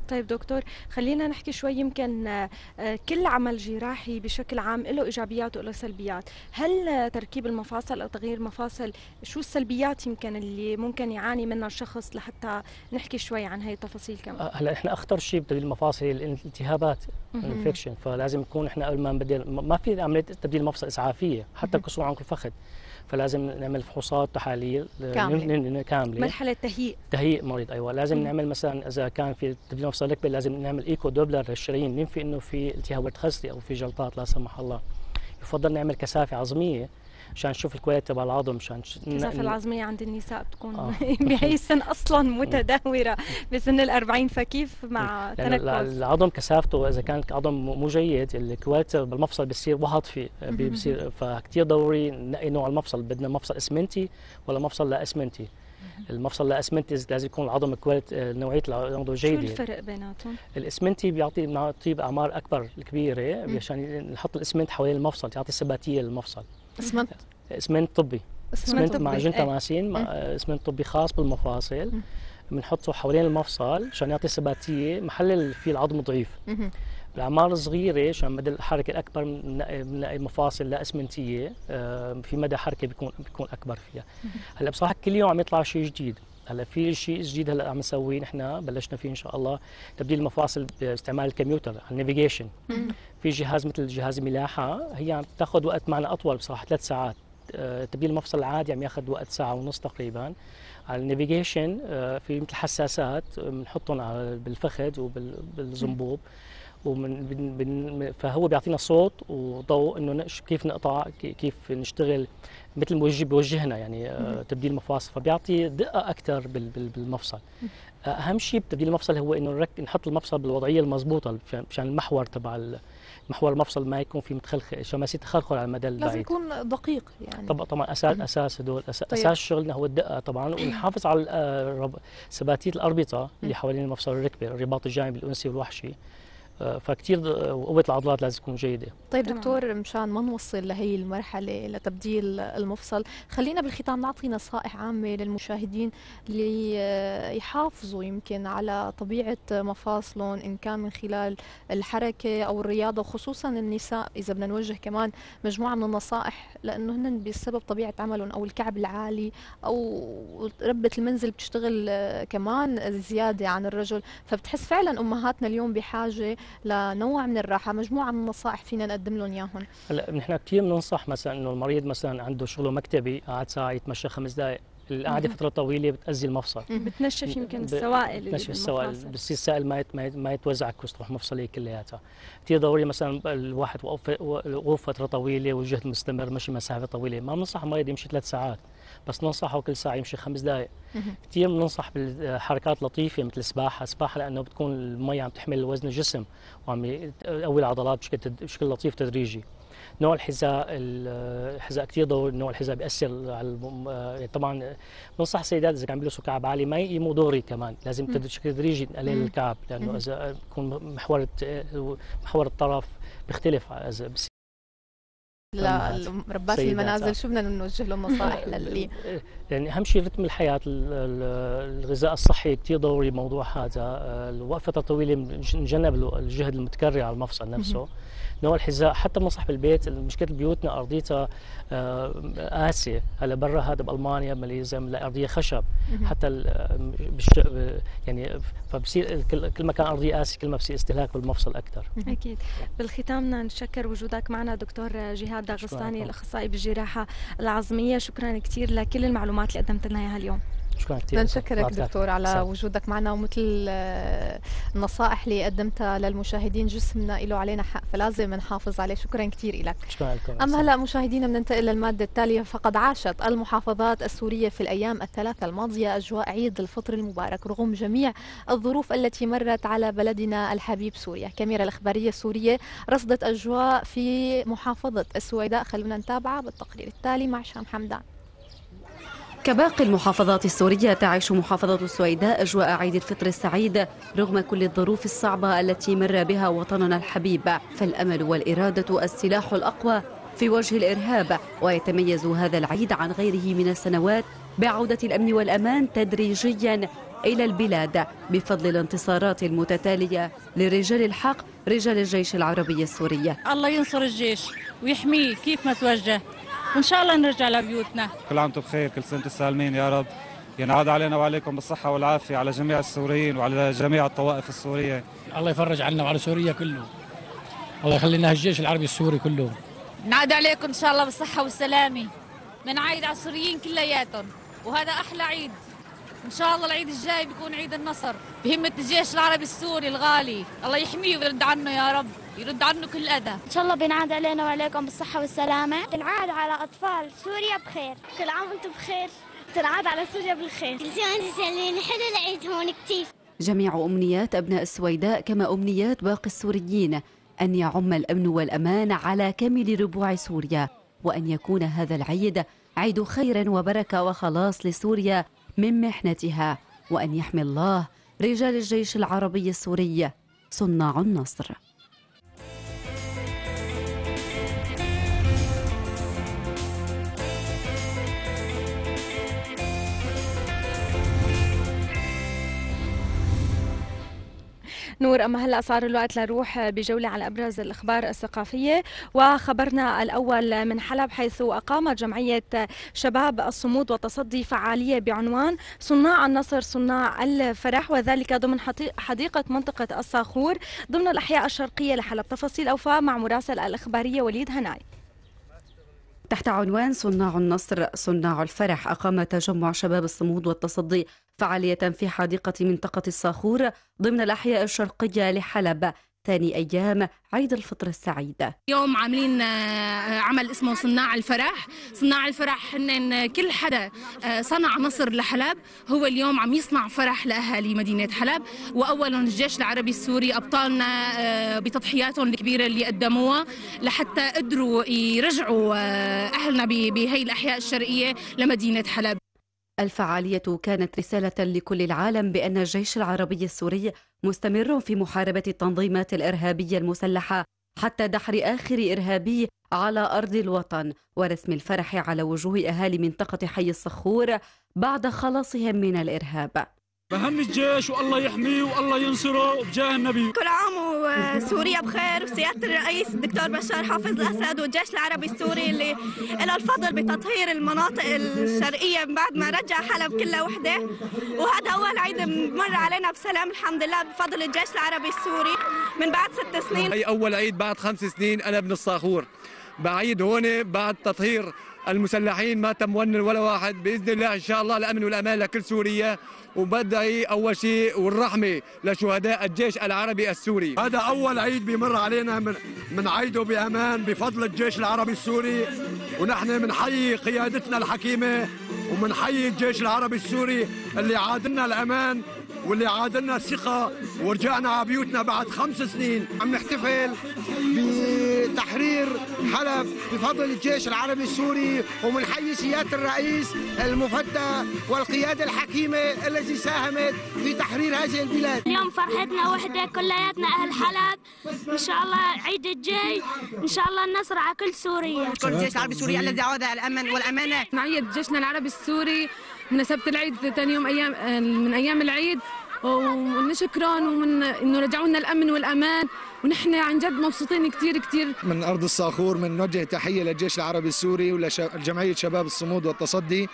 طيب دكتور، خلينا نحكي شوي. يمكن كل عمل جراحي بشكل عام له إيجابيات وله سلبيات. هل تركيب المفاصل أو تغيير المفاصل شو السلبيات يمكن اللي ممكن يعاني منها الشخص، لحتى نحكي شوي عن هاي التفاصيل كمان؟ هلا احنا اخطر شيء بتبديل المفاصل الالتهابات، الانفكشن، فلازم نكون احنا قبل ما نبدل، ما في عمليه تبديل مفصل اسعافيه حتى كسور عنق الفخذ، فلازم نعمل فحوصات تحاليل كامله مرحله تهيئ مريض. ايوه لازم نعمل مثلا اذا كان في تبديل مفصل ركبه لازم نعمل ايكو دوبلر للشرايين، ننفي انه في التهاب ورد خصي او في جلطات لا سمح الله. يفضل نعمل كثافه عظميه عشان نشوف الكواليتي تبع العظم. الكثافه العظميه عند النساء بتكون بهي السن اصلا متدهوره بسن ال40، فكيف مع تنكس؟ العظم كثافته اذا كان عظم مو جيد الكواليتي بالمفصل بصير وهط فيه بصير، فكتير ضروري نلاقي نوع المفصل، بدنا مفصل اسمنتي ولا مفصل لا اسمنتي. المفصل لا اسمنتي لازم يكون العظم كواليتي نوعيه العظم جيده. شو الفرق بيناتهم؟ الاسمنتي بيعطي طيب اعمار اكبر الكبيره عشان نحط الاسمنت حوالين المفصل يعطي ثباتيه للمفصل. اسمنت طبي، اسمنت معجون تماسين، مع اسمنت طبي خاص بالمفاصل بنحطه حوالين المفصل عشان يعطي ثباتيه محل فيه العظم ضعيف. بالاعمار الصغيره عشان مدى الحركه الاكبر بنلاقي مفاصل لا اسمنتيه في مدى حركه بيكون اكبر فيها. هلا بصراحه كل يوم عم يطلع شيء جديد. هلا في شيء جديد هلا عم نسويه نحن، بلشنا فيه ان شاء الله، تبديل المفاصل باستعمال الكمبيوتر، النافيجيشن. في جهاز مثل جهاز ملاحه، هي عم تاخذ وقت معنا اطول بصراحه 3 ساعات. تبديل المفصل العادي عم ياخذ وقت 1.5 ساعة تقريبا. على النافيجيشن في مثل حساسات بنحطهم بالفخذ وبالزنبوب، فهو بيعطينا صوت وضوء انه كيف نقطع، كيف نشتغل، مثل بيوجهنا يعني تبديل المفاصل، فبيعطي دقه اكثر بالمفصل. اهم شيء بتبديل المفصل هو انه نحط المفصل بالوضعيه المضبوطه مشان المحور تبع محور المفصل ما يكون في متخلخل، عشان ما يصير تخلخل على المدى البعيد. لازم يكون دقيق يعني. طبعا اساس هدول اساس شغلنا هو الدقه طبعا، ونحافظ على ثباتيه الاربطه اللي حوالين المفصل الركبه، الرباط الجانبي الانسي والوحشي. فكتير قوة العضلات لازم تكون جيدة. طيب دكتور، مشان ما نوصل لهي المرحلة لتبديل المفصل، خلينا بالختام نعطي نصائح عامة للمشاهدين اللي يحافظوا يمكن على طبيعة مفاصلهم، إن كان من خلال الحركة أو الرياضة، وخصوصا النساء إذا بدنا نوجه كمان مجموعة من النصائح، لأنه هن بسبب طبيعة عملهم أو الكعب العالي أو ربة المنزل بتشتغل كمان زيادة عن الرجل، فبتحس فعلا أمهاتنا اليوم بحاجة لنوع من الراحه. مجموعه من النصائح فينا نقدم لهم اياهم. هلا نحن كثير بننصح مثلا انه المريض مثلا عنده شغله مكتبي، قعد ساعه يتمشى 5 دقائق، القعده فتره طويله بتاذي المفصل، بتنشف يمكن السوائل، بتنشف السوائل، بتصير السائل ما يتوزع تروح مفصليه كلياتها. كثير ضروري مثلا الواحد وقوف فتره طويله والجهد مستمر، مشي مسافه طويله، ما بننصح المريض يمشي 3 ساعات، بس ننصحه كل ساعه يمشي 5 دقائق. كثير بننصح بالحركات لطيفه مثل السباحه لانه بتكون المي عم تحمل وزن الجسم وعم يقوي العضلات بشكل لطيف تدريجي. نوع الحذاء كثير ضروري، نوع الحذاء بيأثر على طبعا بنصح السيدات اذا كان بيلبسوا كعب عالي ما يقيموا دوري كمان، لازم بشكل تدريجي نقلل الكعب، لانه اذا بيكون محور الطرف بيختلف اذا لربات المنازل. شو بدنا نوجه لهم نصائح للي يعني اهم شيء رتم الحياه، الغذاء الصحي كثير ضروري. موضوع هذا الوقفه الطويله نتجنب الجهد المتكرر على المفصل نفسه. نوع الحذاء حتى بنصح بالبيت، مشكله بيوتنا ارضيتها قاسيه، هلا برا هذا بالمانيا ماليزيا بنلاقي ارضيه خشب حتى يعني، فبصير كل ما كان ارضيه قاسيه كل ما بصير استهلاك بالمفصل اكثر. اكيد. بالختام بدنا نشكر وجودك معنا دكتور جهاد داغستاني، الاخصائي بالجراحه العظميه. شكرا كثير لكل المعلومات اللي قدمت لنا اياها اليوم. شكرا كثير. نشكرك دكتور على وجودك معنا، ومثل النصائح اللي قدمتها للمشاهدين جسمنا له علينا حق، فلازم نحافظ عليه. شكرا كثير لك. شكرا لكم. اما هلا مشاهدينا بننتقل للماده التاليه. فقد عاشت المحافظات السوريه في الايام الثلاثه الماضيه اجواء عيد الفطر المبارك رغم جميع الظروف التي مرت على بلدنا الحبيب سوريا. كاميرا الاخباريه السوريه رصدت اجواء في محافظه السويداء، خلونا نتابعها بالتقرير التالي مع شام حمدان. كباقي المحافظات السورية تعيش محافظة السويداء أجواء عيد الفطر السعيد رغم كل الظروف الصعبة التي مر بها وطننا الحبيب، فالأمل والإرادة السلاح الأقوى في وجه الإرهاب، ويتميز هذا العيد عن غيره من السنوات بعودة الأمن والأمان تدريجيا إلى البلاد بفضل الانتصارات المتتالية لرجال الحق رجال الجيش العربي السوري. الله ينصر الجيش ويحميه كيف ما توجه، وإن شاء الله نرجع لبيوتنا. كل عام وانتم بخير، كل سنة سالمين يا رب، ينعاد علينا وعليكم بالصحة والعافية، على جميع السوريين وعلى جميع الطوائف السورية. الله يفرج عنا وعلى سوريا كله، الله يخلي لنا الجيش العربي السوري كله. نعاد عليكم إن شاء الله بالصحة والسلامة، بنعيد على السوريين كلياتهم، وهذا أحلى عيد. إن شاء الله العيد الجاي بيكون عيد النصر بهمة الجيش العربي السوري الغالي، الله يحميه ويرد عنه يا رب، يرد عنه كل أذى. إن شاء الله بنعاد علينا وعليكم بالصحة والسلامة، تنعاد على أطفال سوريا بخير. كل عام وأنتم بخير، تنعاد على سوريا بالخير. كل سنة وأنتم سالمين، حلو العيد هون كتير. جميع أمنيات أبناء السويداء كما أمنيات باقي السوريين أن يعم الأمن والأمان على كامل ربوع سوريا، وأن يكون هذا العيد عيد خير وبركة وخلاص لسوريا من محنتها، وأن يحمي الله رجال الجيش العربي السوري صناع النصر. نور، أما هلأ صار الوقت لنروح بجولة على أبرز الأخبار الثقافية، وخبرنا الأول من حلب حيث أقامت جمعية شباب الصمود والتصدي فعالية بعنوان صناع النصر صناع الفرح، وذلك ضمن حديقة منطقة الصاخور ضمن الأحياء الشرقية لحلب. تفاصيل أوفاء مع مراسل الإخبارية وليد هناي. تحت عنوان صناع النصر صناع الفرح، أقام تجمع شباب الصمود والتصدي فعالية في حديقة منطقة الصاخور ضمن الأحياء الشرقية لحلب ثاني أيام عيد الفطر السعيد. اليوم عاملين عمل اسمه صناع الفرح. صناع الفرح هن كل حدا صنع نصر لحلب هو اليوم عم يصنع فرح لأهالي مدينة حلب، وأولهم الجيش العربي السوري، أبطالنا بتضحياتهم الكبيرة اللي قدموها لحتى قدروا يرجعوا أهلنا بهي الأحياء الشرقية لمدينة حلب. الفعالية كانت رسالة لكل العالم بأن الجيش العربي السوري مستمر في محاربة التنظيمات الإرهابية المسلحة حتى دحر آخر إرهابي على أرض الوطن، ورسم الفرح على وجوه أهالي منطقة حي الصخور بعد خلاصهم من الإرهاب. بهم الجيش والله يحميه والله ينصره بجاه النبي. كل عام وسوريا بخير، وسيادة الرئيس الدكتور بشار حافظ الأسد والجيش العربي السوري اللي له الفضل بتطهير المناطق الشرقية بعد ما رجع حلب كلها وحدة، وهذا أول عيد مر علينا بسلام الحمد لله بفضل الجيش العربي السوري من بعد 6 سنين. هي أول عيد بعد 5 سنين أنا ابن الصاخور، بعيد هون بعد تطهير المسلحين ما تم ون ولا واحد بإذن الله إن شاء الله الأمن والأمان لكل سوريا، وبدعي أول شيء والرحمة لشهداء الجيش العربي السوري. هذا أول عيد بيمر علينا من عيده بأمان بفضل الجيش العربي السوري، ونحن بنحيي قيادتنا الحكيمة وبنحيي الجيش العربي السوري اللي عادلنا الأمان واللي عادلنا الثقة ورجعنا على بيوتنا بعد 5 سنين. عم نحتفل بتحرير حلب بفضل الجيش العربي السوري، ومنحيي سيادة الرئيس المفتى والقيادة الحكيمة التي ساهمت في تحرير هذه البلاد. اليوم فرحتنا وحدة كلياتنا أهل حلب، إن شاء الله عيد الجاي إن شاء الله النصر على كل سوريا. كل الجيش العربي السوري الذي عاد على الأمن والأمانة. معيد جيشنا العربي السوري مناسبة العيد ثاني يوم من أيام العيد، ونشكرهم ومن إنه رجعوا لنا الأمن والأمان، ونحن عن جد مبسوطين كتير كتير. من أرض الصاخور بنوجه تحية للجيش العربي السوري ولجمعية شباب الصمود والتصدي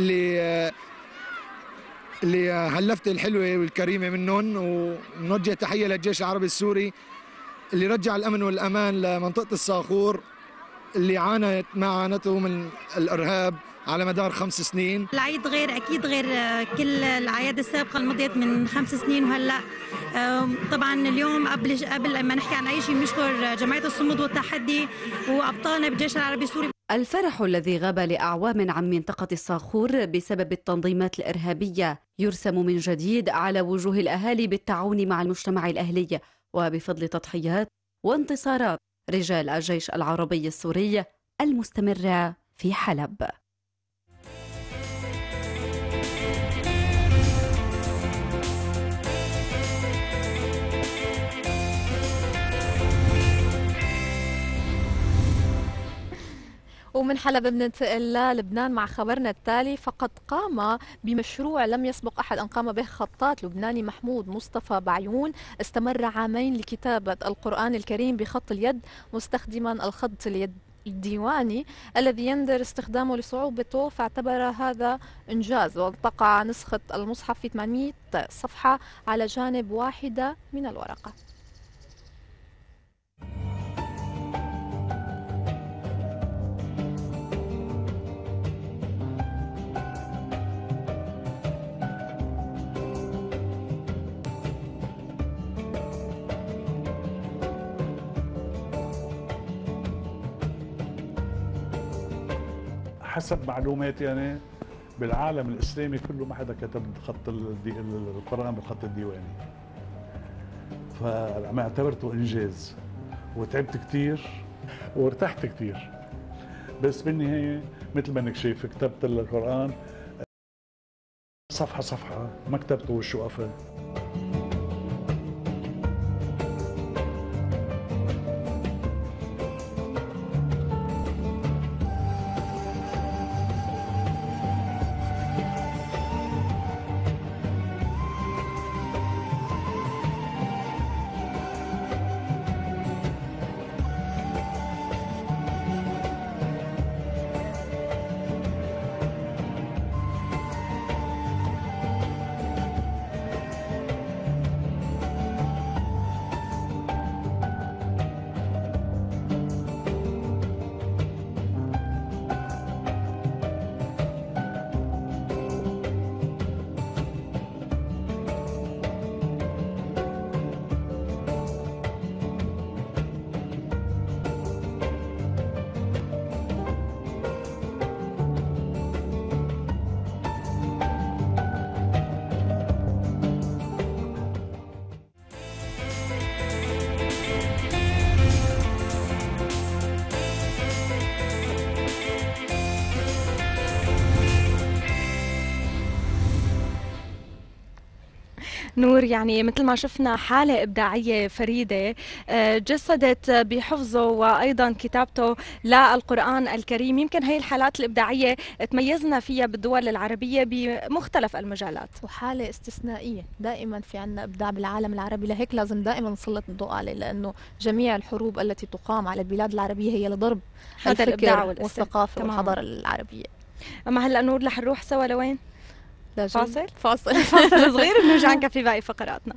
اللي هلفت الحلوة والكريمة منهم، ونوجه تحية للجيش العربي السوري اللي رجع الأمن والأمان لمنطقة الصاخور اللي عانت ما عانته من الإرهاب على مدار 5 سنين. العيد غير أكيد غير كل الأعياد السابقة اللي مضيت من 5 سنين وهلا. طبعا اليوم قبل ما نحكي عن أي شيء بنشكر جمعية الصمود والتحدي وأبطالنا بالجيش العربي السوري. الفرح الذي غاب لأعوام عن منطقة الصاخور بسبب التنظيمات الإرهابية يرسم من جديد على وجوه الأهالي بالتعاون مع المجتمع الأهلي وبفضل تضحيات وانتصارات رجال الجيش العربي السوري المستمرة في حلب. ومن حلب بننتقل للبنان مع خبرنا التالي. فقد قام بمشروع لم يسبق أحد أن قام به خطاط لبناني محمود مصطفى بعيون، استمر عامين لكتابة القرآن الكريم بخط اليد مستخدما الخط الديواني الذي يندر استخدامه لصعوبته، فاعتبر هذا إنجاز. وتقع نسخة المصحف في 800 صفحة على جانب واحدة من الورقة. حسب معلوماتي أنا بالعالم الإسلامي كله ما حدا كتب القرآن بالخط الديواني، فما اعتبرته إنجاز وتعبت كتير وارتحت كتير، بس بالنهاية مثل ما انك شايف كتبت القرآن صفحة صفحة، ما كتبته وش وقفة. نور، يعني مثل ما شفنا حالة إبداعية فريدة جسدت بحفظه وأيضا كتابته للقرآن الكريم. يمكن هي الحالات الإبداعية تميزنا فيها بالدول العربية بمختلف المجالات، وحالة استثنائية. دائما في عنا إبداع بالعالم العربي، لهيك لازم دائما نسلط الضوء عليه، لأنه جميع الحروب التي تقام على البلاد العربية هي لضرب هذا الإبداع والثقافة والحضارة العربية. أما هلأ نور رح نروح سوا لوين؟ فاصل فاصل صغير ونرجع نكفي باقي فقراتنا.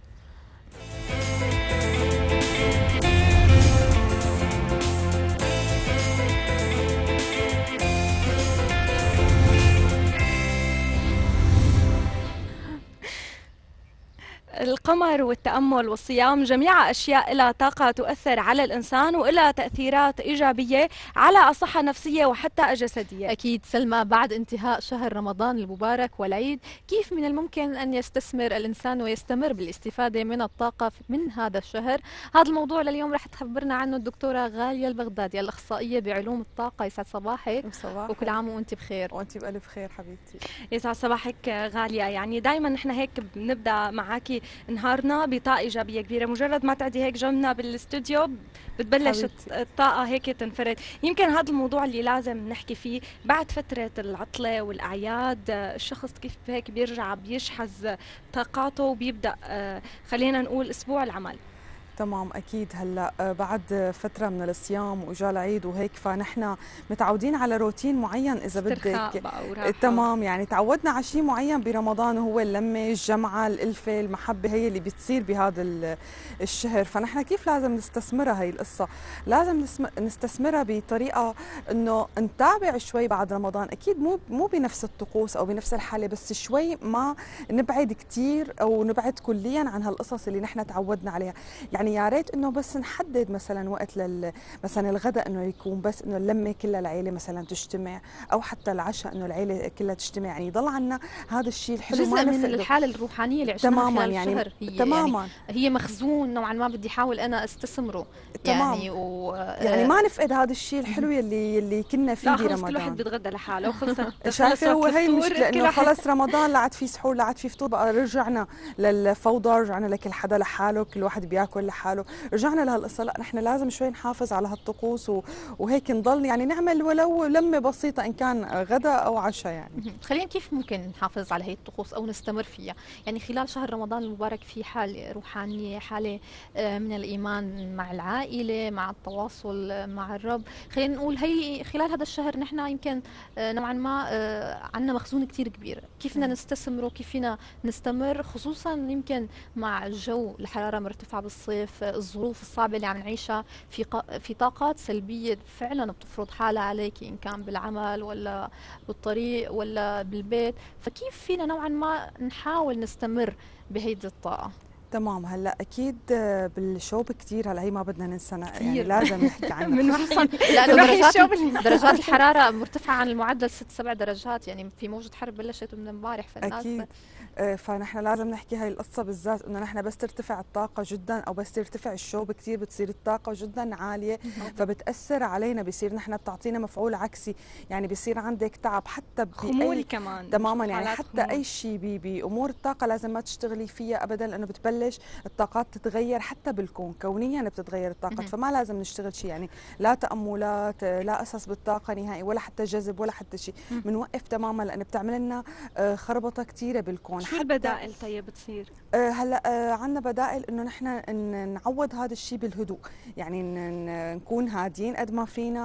القمر والتأمل والصيام جميعها أشياء لها طاقة تؤثر على الإنسان وإلها تأثيرات إيجابية على الصحة النفسية وحتى الجسدية. أكيد سلمى، بعد انتهاء شهر رمضان المبارك والعيد، كيف من الممكن أن يستثمر الإنسان ويستمر بالاستفادة من الطاقة من هذا الشهر؟ هذا الموضوع لليوم رح تخبرنا عنه الدكتورة غالية البغدادي، الأخصائية بعلوم الطاقة. يسعد صباحك. وكل عام وأنت بخير. وأنت بألف خير حبيبتي. يسعد صباحك غالية. يعني دائما نحن هيك بنبدأ معاكي نهارنا بطاقة إيجابية كبيرة، مجرد ما تعدي هيك جنبنا بالاستوديو بتبلش الطاقة هيك تنفرد. يمكن هذا الموضوع اللي لازم نحكي فيه بعد فترة العطلة والأعياد، الشخص كيف هيك بيرجع بيشحذ طاقاته وبيبدأ خلينا نقول أسبوع العمل. تمام أكيد. هلا بعد فترة من الصيام وإجا العيد وهيك، فنحن متعودين على روتين معين إذا بدك. تمام، يعني تعودنا على شيء معين برمضان، وهو اللمة، الجمعة، الألفة، المحبة، هي اللي بتصير بهذا الشهر. فنحن كيف لازم نستثمرها هي القصة؟ لازم نستثمرها بطريقة إنه نتابع شوي بعد رمضان. أكيد مو بنفس الطقوس أو بنفس الحالة، بس شوي ما نبعد كتير أو نبعد كليا عن هالقصص اللي نحن تعودنا عليها. يعني يا ريت انه بس نحدد مثلا وقت مثلا الغداء انه يكون بس انه اللمه كلها العيله مثلا تجتمع، او حتى العشاء انه العيله كلها تجتمع، يعني يضل عنا هذا الشيء الحلو. جزء ما من الحاله الروحانيه اللي عشناها تماما خلال يعني الشهر. تماما يعني هي مخزون نوعا ما بدي احاول انا استثمره. تمام. يعني ما نفقد هذا الشيء الحلو اللي كنا فيه برمضان. لا، كل واحد بيتغدى لحاله وخلصت. شايفه هو هي المشكله، انه خلص رمضان لا عاد في سحور لا عاد في فطور، بقى رجعنا للفوضى، رجعنا لكل حدا لحاله، كل واحد بياكل لحاله، رجعنا لهالقصه لا نحن لازم شوي نحافظ على هالطقوس وهيك نضل يعني نعمل ولو لمه بسيطه ان كان غداء او عشاء يعني. خلينا كيف ممكن نحافظ على هي الطقوس او نستمر فيها؟ يعني خلال شهر رمضان المبارك في حاله روحانيه، حاله من الايمان مع العائله، مع التواصل مع الرب. خلينا نقول هي خلال هذا الشهر نحن يمكن نوعا ما عندنا مخزون كثير كبير، كيف بدنا نستثمره، كيف فينا نستمر، خصوصا يمكن مع الجو الحراره مرتفعه بالصيف، الظروف الصعبه اللي عم نعيشها، في طاقات سلبيه فعلا بتفرض حالها عليك ان كان بالعمل ولا بالطريق ولا بالبيت، فكيف فينا نوعا ما نحاول نستمر بهيدي الطاقه؟ تمام. هلا اكيد بالشوب كثير، هلا هي ما بدنا ننسى يعني لازم نحكي عنها خصوصا لانه درجات الحراره مرتفعه عن المعدل 6-7 درجات، يعني في موجه حرب بلشت من امبارح، فالناس اكيد فنحن لازم نحكي هاي القصه بالذات، انه نحن بس ترتفع الطاقه جدا او بس ترتفع الشوب كثير بتصير الطاقه جدا عاليه، فبتاثر علينا، بصير نحن بتعطينا مفعول عكسي، يعني بصير عندك تعب حتى خمول كمان تماما، يعني حتى اي شيء بامور الطاقه لازم ما تشتغلي فيها ابدا، لانه بتبلش الطاقات تتغير، حتى بالكون كونيا بتتغير الطاقات، فما لازم نشتغل شيء، يعني لا تاملات، لا اساس بالطاقه نهائي، ولا حتى جذب ولا حتى شيء، بنوقف تماما لان بتعمل لنا خربطه كثيره بالكون. شو البدائل طيب بتصير؟ هلا عندنا بدائل انه نحن نعوض هذا الشيء بالهدوء، يعني نكون هادين قد ما فينا،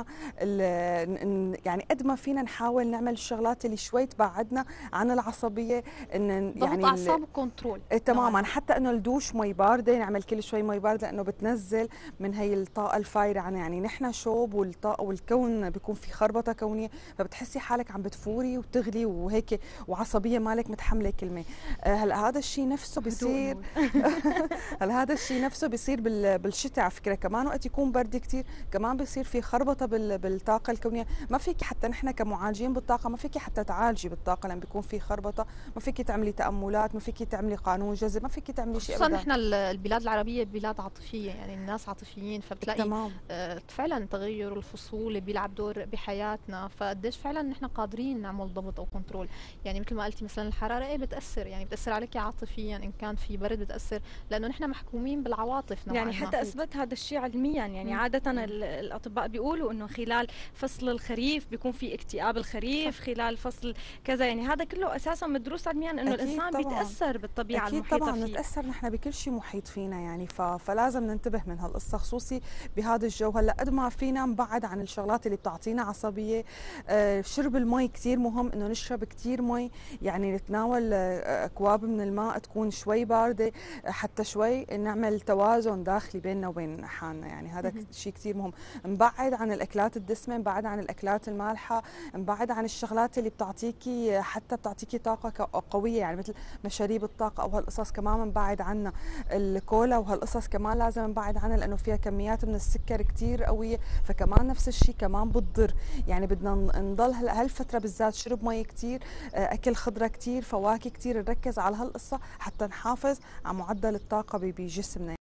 يعني قد ما فينا نحاول نعمل الشغلات اللي شوي تبعدنا عن العصبيه، ان ضغط يعني اعصاب وكنترول تماما، حتى انه الدوش مي بارده، نعمل كل شوي مي بارده لانه بتنزل من هي الطاقه الفايره عنا، يعني نحن شوب والطاقه والكون بيكون في خربطه كونيه، فبتحسي حالك عم بتفوري وبتغلي وهيك وعصبيه مالك متحمله كلمه. هلا هذا الشيء نفسه بيصير هلا هذا الشيء نفسه بيصير بالشتاء على فكره، كمان وقت يكون برد كثير كمان بيصير في خربطه بالطاقه الكونيه، ما فيك حتى نحن كمعالجين بالطاقه ما فيك حتى تعالجي بالطاقه لما بيكون في خربطه، ما فيك تعملي تاملات، ما فيك تعملي قانون جذب، ما فيك تعملي شيء خصوصا نحن البلاد العربيه بلاد عاطفيه، يعني الناس عاطفيين، فبتلاقي تمام. فعلا تغير الفصول بيلعب دور بحياتنا، فقديش فعلا نحن قادرين نعمل ضبط او كنترول، يعني مثل ما قلتي مثلا الحراره ايه بتاثر، يعني بتاثر عليك عاطفيا، ان كان في برد بتاثر، لانه نحن محكومين بالعواطف نوعا يعني حتى اثبت هذا الشيء علميا، يعني عاده الاطباء بيقولوا انه خلال فصل الخريف بيكون في اكتئاب الخريف، خلال فصل كذا، يعني هذا كله اساسا مدروس علميا انه الانسان طبعاً بيتاثر بالطبيعه أكيد المحيطه طبعا فيه. نتاثر نحن بكل شيء محيط فينا، يعني فلازم ننتبه من هالقصه، خصوصي بهذا الجو. هلا قد ما فينا نبعد عن الشغلات اللي بتعطينا عصبيه، شرب المي كثير مهم، انه نشرب كثير مي، يعني نتناول اكواب من الماء تكون شوي بارده، حتى شوي نعمل توازن داخلي بيننا وبين حالنا، يعني هذا شيء كثير مهم. نبعد عن الاكلات الدسمه، نبعد عن الاكلات المالحه، نبعد عن الشغلات اللي بتعطيكي حتى بتعطيكي طاقه قويه، يعني مثل مشاريب الطاقه او هالقصص كمان نبعد عنها، الكولا وهالقصص كمان لازم نبعد عنها لانه فيها كميات من السكر كثير قويه، فكمان نفس الشيء كمان بتضر، يعني بدنا نضل هالفتره بالذات شرب مي كثير، اكل خضره كثير، فواكه كثير، نركز على هالقصه حتى نحافظ على معدل الطاقه بجسمنا.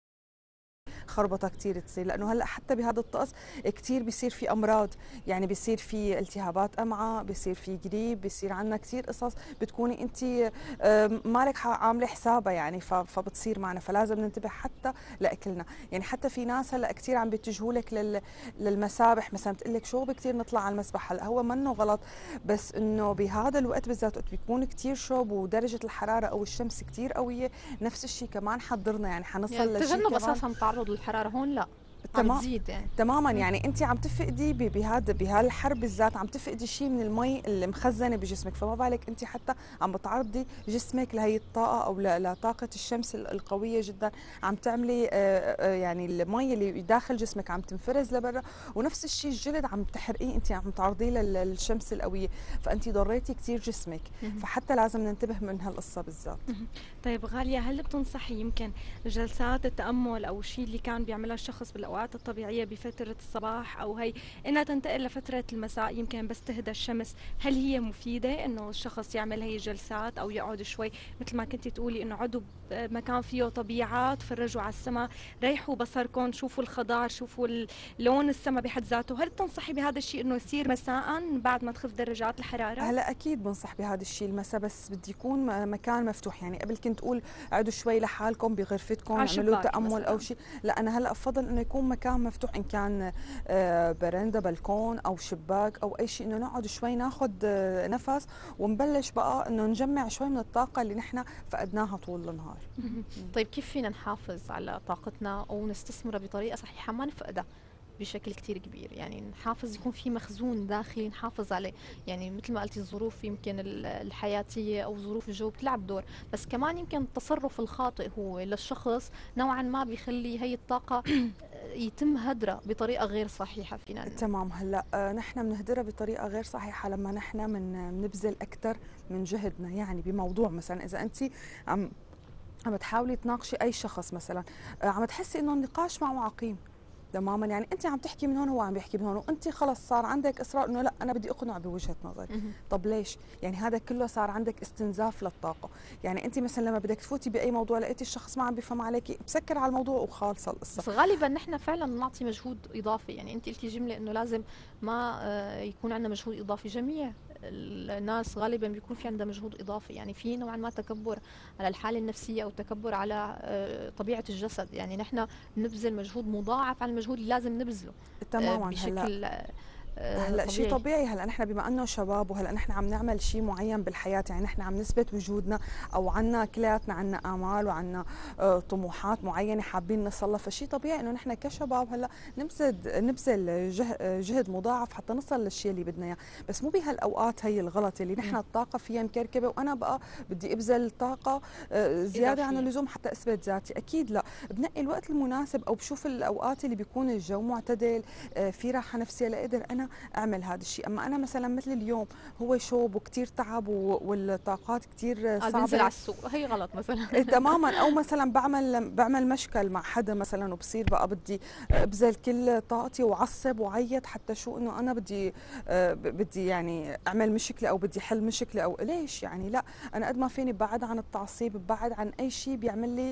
خربطه كثير تصير، لانه هلا حتى بهذا الطقس كثير بيصير في امراض، يعني بيصير في التهابات امعاء، بيصير في قريب، بيصير عندنا كثير قصص بتكوني انت مالك عامله حسابها، يعني فبتصير معنا، فلازم ننتبه حتى لاكلنا، يعني حتى في ناس هلا كثير عم بيتجهوا لك للمسابح، مثلا بتقول لك شو كثير نطلع على المسبح، هلا هو منه غلط، بس انه بهذا الوقت بالذات وقت بيكون كثير شوب ودرجه الحراره او الشمس كثير قويه، نفس الشيء كمان حضرنا، يعني حنصل يعني لشيء تجنب اساسا تعرض للحراره هون لا عم تزيد، يعني تماما، يعني انت عم تفقدي بهالحرب بالذات، عم تفقدي شيء من المي اللي مخزنه بجسمك، فما بالك انت حتى عم بتعرضي جسمك لهي الطاقه او لطاقه الشمس القويه جدا، عم تعملي يعني المي اللي داخل جسمك عم تنفرز لبرا، ونفس الشيء الجلد عم تحرقيه، انت عم تعرضيه للشمس القويه، فانت ضريتي كثير جسمك، فحتى لازم ننتبه من هالقصه بالذات. طيب غاليه، هل بتنصحي يمكن جلسات التامل او الشيء اللي كان بيعملها الشخص بالاوقات الحياة الطبيعية بفترة الصباح أو هي إنها تنتقل لفترة المساء يمكن بس تهدى الشمس، هل هي مفيدة إنه الشخص يعمل هي الجلسات أو يقعد شوي مثل ما كنتي تقولي إنه عدوا بمكان فيه طبيعة، تفرجوا على السماء، ريحوا بصركم، شوفوا الخضار، شوفوا لون السماء بحد ذاته، هل تنصحي بهذا الشيء إنه يصير مساء بعد ما تخف درجات الحرارة؟ هلا أكيد بنصح بهذا الشيء المساء، بس بدي يكون مكان مفتوح. يعني قبل كنت أقول اقعدوا شوي لحالكم بغرفتكم اعملوا تأمل مثلاً أو شيء، لا أنا هلا أفضل إنه يكون مكان مفتوح، إن كان برندا، بلكون أو شباك أو أي شيء، إنه نقعد شوي ناخذ نفس ونبلش بقى إنه نجمع شوي من الطاقة اللي نحن فقدناها طول النهار. طيب كيف فينا نحافظ على طاقتنا ونستثمرها بطريقة صحيحة ما نفقدها بشكل كتير كبير؟ يعني نحافظ يكون في مخزون داخلي نحافظ عليه. يعني مثل ما قلتي الظروف يمكن الحياتية أو ظروف الجو بتلعب دور، بس كمان يمكن التصرف الخاطئ هو للشخص نوعا ما بيخلي هي الطاقة يتم هدرها بطريقة غير صحيحة فينا. تمام. هلا نحن بنهدرها بطريقة غير صحيحة لما نحن بنبذل أكثر من جهدنا. يعني بموضوع مثلا إذا أنت عم تحاولي تناقشي أي شخص مثلا، عم تحسي إنه النقاش معه عقيم تماما، يعني انت عم تحكي من هون هو عم بيحكي من هون، وانت خلص صار عندك اصرار انه لا انا بدي اقنع بوجهه نظري. طب ليش؟ يعني هذا كله صار عندك استنزاف للطاقه. يعني انت مثلا لما بدك تفوتي باي موضوع لقيتي الشخص ما عم بيفهم عليكي، بسكر على الموضوع وخالصه القصه. بس غالبا نحن فعلا بنعطي مجهود اضافي. يعني انت قلتي جمله انه لازم ما يكون عندنا مجهود اضافي. جميع الناس غالبا بيكون في عندها مجهود اضافي، يعني في نوعا ما تكبر على الحاله النفسيه او تكبر على طبيعه الجسد. يعني نحن نبذل مجهود مضاعف عن المجهود اللي لازم نبذله تماما بشكل هلا شيء طبيعي. هلا نحن بما انه شباب وهلا نحن عم نعمل شيء معين بالحياه، يعني نحن عم نثبت وجودنا او عنا كلياتنا عنا امال وعنا طموحات معينه حابين نوصلها، فشيء طبيعي انه نحن كشباب هلا نبذل جهد مضاعف حتى نوصل للشيء اللي بدنا اياه. بس مو بهالاوقات هي الغلط اللي نحن الطاقه فيها مكركبه وانا بقى بدي ابذل طاقه زياده عن اللزوم حتى اثبت ذاتي. اكيد لا، بنقي الوقت المناسب او بشوف الاوقات اللي بيكون الجو معتدل في راحه نفسيه لاقدر انا اعمل هذا الشيء. اما انا مثلا مثل اليوم هو شوب وكثير تعب والطاقات كثير صعبه، بنزل على السوق هي غلط مثلا تماما. او مثلا بعمل مشكل مع حدا مثلا وبصير بقى بدي ابذل كل طاقتي وعصب وعيط حتى شو انه انا بدي يعني اعمل مشكله او بدي حل مشكله او ليش. يعني لا، انا قد ما فيني ببعد عن التعصيب، ببعد عن اي شيء بيعمل لي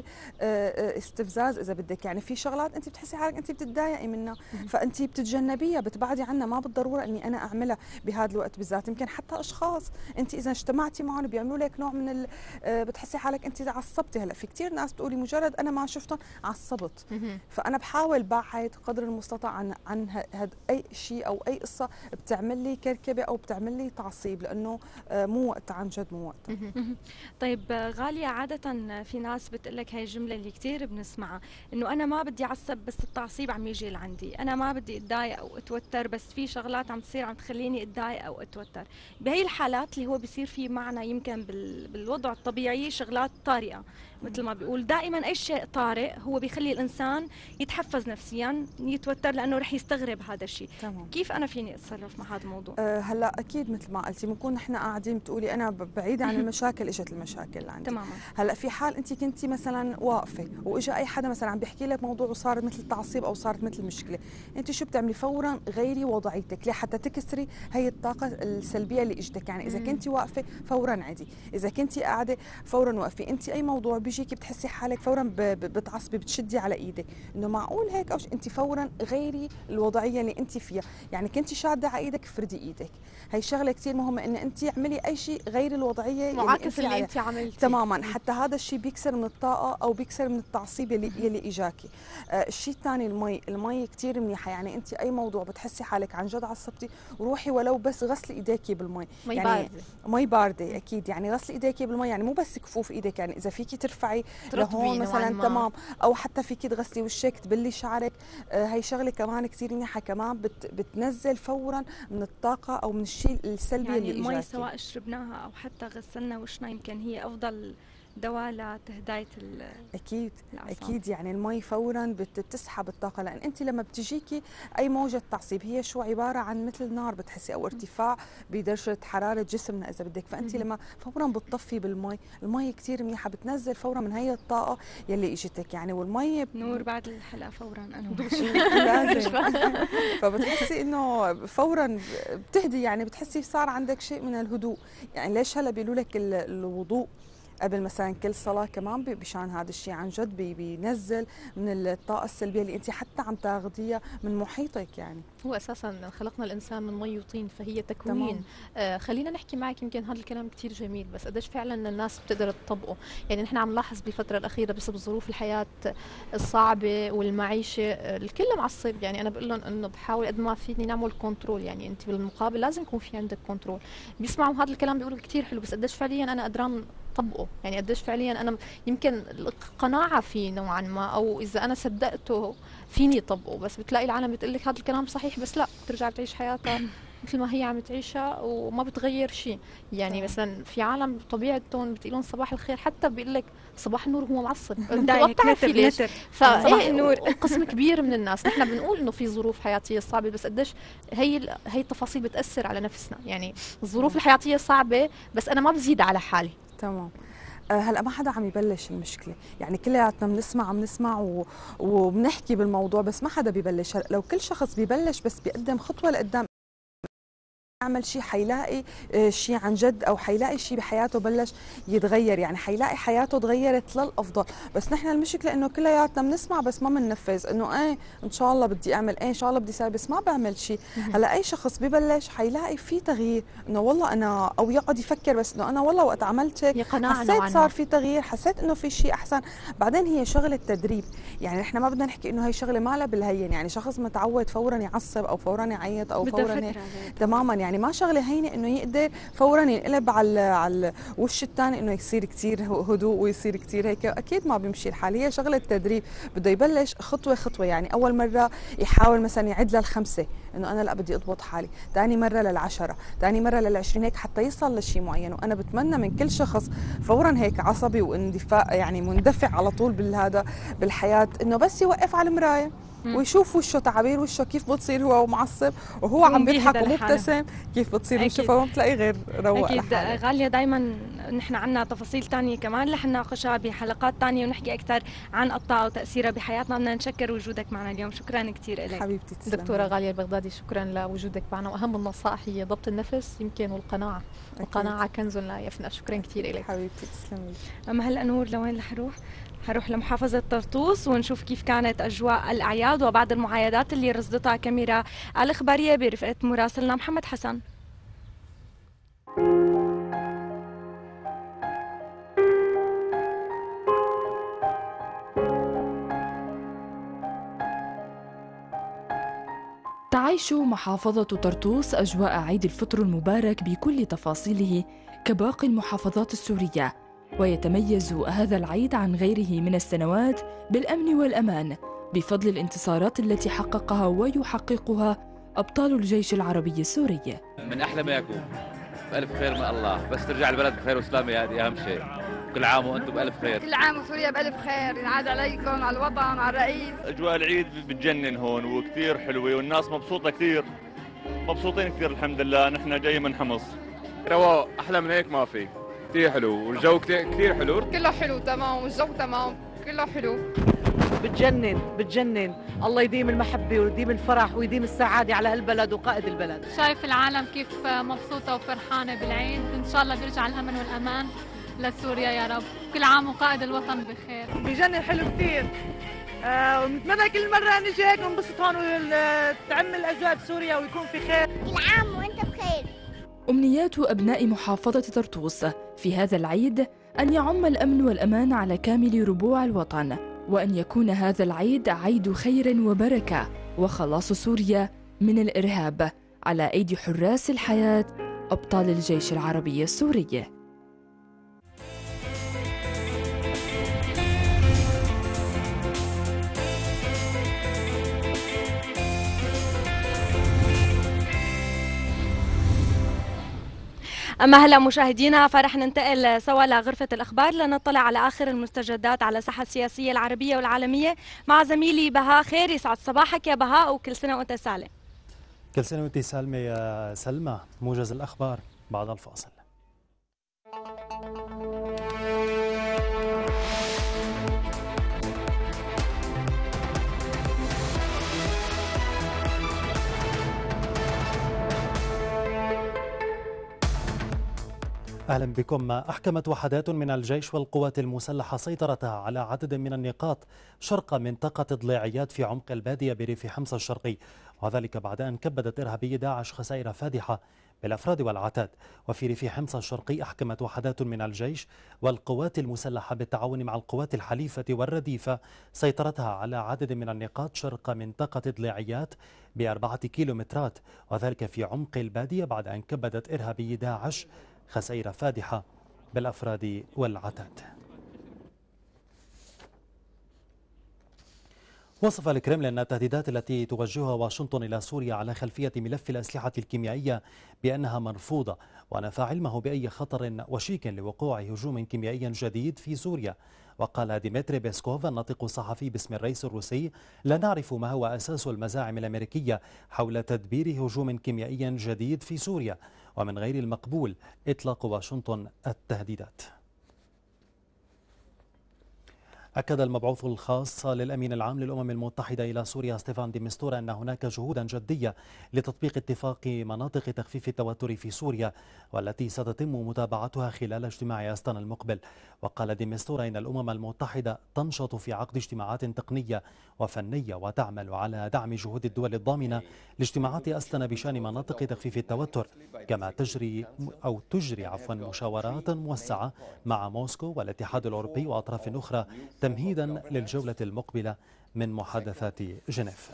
استفزاز اذا بدك. يعني في شغلات انت بتحسي حالك انت بتتضايقي منها فانت بتتجنبيها، بتبعدي عنها، ما بالضروره اني انا اعملها بهذا الوقت بالذات. يمكن حتى اشخاص انت اذا اجتمعتي معهم بيعملوا لك نوع من بتحسي حالك انت عصبتي. هلا في كثير ناس بتقولي مجرد انا ما شفتهم عصبت، فانا بحاول بعد قدر المستطاع عن اي شيء او اي قصه بتعمل لي كركبه او بتعمل لي تعصيب، لانه مو وقت، عن جد مو وقت. طيب غاليه، عاده في ناس بتقول لك هاي الجمله اللي كثير بنسمعها، انه انا ما بدي اعصب بس التعصيب عم يجي لعندي، انا ما بدي اتضايق او اتوتر بس في شغلات عم تصير عم تخليني اتضايق او اتوتر. بهي الحالات اللي هو بيصير في معنا يمكن بالوضع الطبيعي شغلات طارئه، مثل ما بيقول دائما اي شيء طارئ هو بيخلي الانسان يتحفز نفسيا، يتوتر لانه رح يستغرب هذا الشيء. كيف انا فيني اتصرف مع هذا الموضوع؟ هلا اكيد مثل ما قلتي بنكون نحن قاعدين بتقولي انا بعيده عن المشاكل، اجت المشاكل اللي عندي تماما. هلا في حال انت كنتي مثلا واقفه واجى اي حدا مثلا عم بيحكي لك موضوع وصارت مثل تعصيب او صارت مثل مشكله، انت شو بتعملي؟ فورا غيري وضعيتك لحتى تكسري هي الطاقه السلبيه اللي اجتك. يعني اذا كنتي واقفه فورا عدي، اذا كنتي قاعده فورا وقفي. انت اي موضوع بيجيكي بتحسي حالك فورا بتعصبي، بتشدي على ايدك انه معقول هيك او انت فورا غيري الوضعيه اللي انت فيها. يعني كنتي شاده على ايدك فردي ايدك. هي شغله كثير مهمه ان انت اعملي اي شيء غير الوضعيه معاكس اللي انت عملتي تماما، حتى هذا الشيء بيكسر من الطاقه او بيكسر من التعصيب اللي اجاكي. الشيء الثاني المي كثير منيحه. يعني انت اي موضوع بتحسي حالك عن جد عصبتي روحي ولو بس غسلي ايديكي بالمي، مي يعني باردة. مي بارده اكيد. يعني غسلي ايديكي بالمي، يعني مو بس كفوف ايدك، يعني اذا فيكي ترفعي لهون مثلا تمام، او حتى فيكي تغسلي وشك تبلي شعرك. هي شغله كمان كثير منيحه، كمان بتنزل فورا من الطاقه او من الشيء السلبي يعني اللي اجاكي. المي سواء شربناها او حتى غسلنا وشنا يمكن هي افضل دواء لتهدئة اكيد الأعصاب. اكيد يعني المي فورا بتسحب الطاقه، لان انت لما بتجيكي اي موجه تعصيب هي شو عباره عن مثل نار بتحسي او ارتفاع بدرجه حراره جسمنا اذا بدك، فانت لما فورا بتطفي بالمي، المي كثير منيحه بتنزل فورا من هي الطاقه يلي اجتك يعني. والمي نور بعد الحلقه فورا انا لازم فبتحسي انه فورا بتهدي، يعني بتحسي صار عندك شيء من الهدوء. يعني ليش هلا بيقولوا لك الوضوء قبل مثلا كل صلاه كمان بشان هذا الشيء عن جد بينزل من الطاقه السلبيه اللي انت حتى عم تاخذيها من محيطك. يعني هو اساسا خلقنا الانسان من مي وطين، فهي تكوين. خلينا نحكي معك، يمكن هذا الكلام كثير جميل بس قديش فعلا الناس بتقدر تطبقه. يعني نحن عم نلاحظ بالفتره الاخيره بسبب ظروف الحياه الصعبه والمعيشه الكل معصب. يعني انا بقول لهم انه بحاول قد ما فيني نعمل كنترول، يعني انت بالمقابل لازم يكون في عندك كنترول. بيسمعوا هذا الكلام بيقولوا كثير حلو بس قديش فعليا انا قدران طبقه، يعني قديش فعليا انا يمكن القناعه فيه نوعا ما، او اذا انا صدقته فيني طبقه. بس بتلاقي العالم بتقول لك هذا الكلام صحيح بس لا، بترجع بتعيش حياتها مثل ما هي عم تعيشها وما بتغير شيء. يعني مثلا في عالم طبيعتهم بتقول صباح الخير، حتى بيقول لك صباح النور هو معصب. ما بتعرفي ليش. صباح النور قسم كبير من الناس نحن بنقول انه في ظروف حياتيه صعبه بس قديش هي التفاصيل بتاثر على نفسنا. يعني الظروف الحياتيه صعبه بس انا ما بزيد على حالي. تمام. هلا ما حدا عم يبلش المشكله، يعني كلياتنا بنسمع وبنحكي بالموضوع بس ما حدا ببلش. لو كل شخص ببلش بس بيقدم خطوه لقدام يعمل شيء حيلاقي شيء عن جد، او حيلاقي شيء بحياته بلش يتغير، يعني حيلاقي حياته تغيرت للافضل. بس نحن المشكله انه كلياتنا بنسمع بس ما بننفذ، انه ايه ان شاء الله بدي اعمل، ايه ان شاء الله بدي اسوي، بس ما بعمل شيء. هلا اي شخص ببلش حيلاقي في تغيير، انه والله انا، او يقعد يفكر بس انه انا والله وقت عملت هيك حسيت صار في تغيير، حسيت انه في شيء احسن. بعدين هي شغله تدريب، يعني نحن ما بدنا نحكي انه هي شغله ما لها بالهين. يعني شخص متعود فورا يعصب او فورا يعيط او فورا هيك تماما، يعني ما شغله هينه انه يقدر فورا ينقلب على الوش الثاني انه يصير كثير هدوء ويصير كثير هيك. اكيد ما بيمشي الحال، هي شغله تدريب، بده يبلش خطوه خطوه. يعني اول مره يحاول مثلا يعد ل5 انه انا لا بدي اضبط حالي، ثاني مره ل10، ثاني مره ل20 هيك حتى يصل لشيء معين. وانا بتمنى من كل شخص فورا هيك عصبي واندفاع، يعني مندفع على طول بالحياه، انه بس يوقف على المرايه ويشوف وشه، تعابير وشه كيف بتصير هو معصب وهو عم بيضحك ومبتسم، كيف بتصير وشه، فما بتلاقي غير روق. اكيد غاليه، دايما نحن عندنا تفاصيل ثانيه كمان رح نناقشها بحلقات ثانيه ونحكي اكثر عن الطاقه وتاثيرها بحياتنا. بدنا نشكر وجودك معنا اليوم، شكرا كثير لك حبيبتي. تسلمي دكتوره غاليه البغدادي، شكرا لوجودك معنا. واهم النصائح هي ضبط النفس يمكن والقناعه. القناعه كنز لا يفنى. شكرا كثير لك حبيبتي. تسلمي. اما هلا نور لوين رح حروح لمحافظة طرطوس ونشوف كيف كانت أجواء الأعياد وبعض المعايدات اللي رصدتها كاميرا الإخبارية برفقة مراسلنا محمد حسن. تعيش محافظة طرطوس أجواء عيد الفطر المبارك بكل تفاصيله كباقي المحافظات السورية، ويتميز هذا العيد عن غيره من السنوات بالأمن والأمان بفضل الانتصارات التي حققها ويحققها أبطال الجيش العربي السوري. من أحلى ما يكون، بألف خير من الله، بس ترجع البلد بخير وسلامة، هذه أهم شيء. كل عام وأنتم بألف خير. كل عام وسوريا بألف خير، ينعاد عليكم، على الوطن، على الرئيس. أجواء العيد بتجنن هون وكثير حلوة والناس مبسوطة كثير، مبسوطين كثير الحمد لله. نحن جاي من حمص، رواق أحلى من هيك ما في، كثير حلو والجو كثير حلو. كله حلو تمام والجو تمام، كله حلو. بتجنن. الله يديم المحبة ويديم الفرح ويديم السعادة على هالبلد وقائد البلد. شايف العالم كيف مبسوطة وفرحانة بالعيد، إن شاء الله بيرجع الأمن والأمان لسوريا يا رب. كل عام وقائد الوطن بخير. بجنن حلو كثير، ونتمنى كل مرة نجي هيك وننبسط هون وتعم الأجواء بسوريا ويكون في خير. كل عام وأنت بخير. أمنيات أبناء محافظة طرطوس في هذا العيد أن يعم الأمن والأمان على كامل ربوع الوطن، وأن يكون هذا العيد عيد خير وبركة وخلاص سوريا من الإرهاب على أيدي حراس الحياة أبطال الجيش العربي السوري. أما هلا مشاهدينا فرح ننتقل سوا لغرفة الأخبار لنطلع على آخر المستجدات على الساحة السياسية العربية والعالمية مع زميلي بهاء خير. يسعد صباحك يا بهاء وكل سنة وأنت سالم. كل سنة وأنت سالمة يا سلمى. موجز الأخبار بعد الفاصل. أهلا بكم. أحكمت وحدات من الجيش والقوات المسلحة سيطرتها على عدد من النقاط شرق منطقة ضليعيات في عمق البادية بريف حمص الشرقي، وذلك بعد أن كبدت إرهابي داعش خسائر فادحة بالأفراد والعتاد. وفي ريف حمص الشرقي أحكمت وحدات من الجيش والقوات المسلحة بالتعاون مع القوات الحليفة والرديفة سيطرتها على عدد من النقاط شرق منطقة ضليعيات ب4 كيلومترات، وذلك في عمق البادية بعد أن كبدت إرهابي داعش خسائر فادحة بالأفراد والعتاد. وصف الكرملين التهديدات التي توجهها واشنطن إلى سوريا على خلفية ملف الأسلحة الكيميائية بأنها مرفوضة، ونفى علمه بأي خطر وشيك لوقوع هجوم كيميائي جديد في سوريا. وقال ديمتري بيسكوف الناطق الصحفي باسم الرئيس الروسي: لا نعرف ما هو أساس المزاعم الأمريكية حول تدبير هجوم كيميائي جديد في سوريا، ومن غير المقبول إطلاق واشنطن التهديدات. أكد المبعوث الخاص للأمين العام للأمم المتحدة إلى سوريا ستيفان دي مستورا أن هناك جهودا جدية لتطبيق اتفاق مناطق تخفيف التوتر في سوريا، والتي ستتم متابعتها خلال اجتماع أستن المقبل. وقال دي مستورا إن الأمم المتحدة تنشط في عقد اجتماعات تقنية وفنية وتعمل على دعم جهود الدول الضامنة لاجتماعات أستن بشأن مناطق تخفيف التوتر، كما تجري مشاورات موسعة مع موسكو والاتحاد الأوروبي وأطراف أخرى تمهيدا للجولة المقبلة من محادثات جنيف.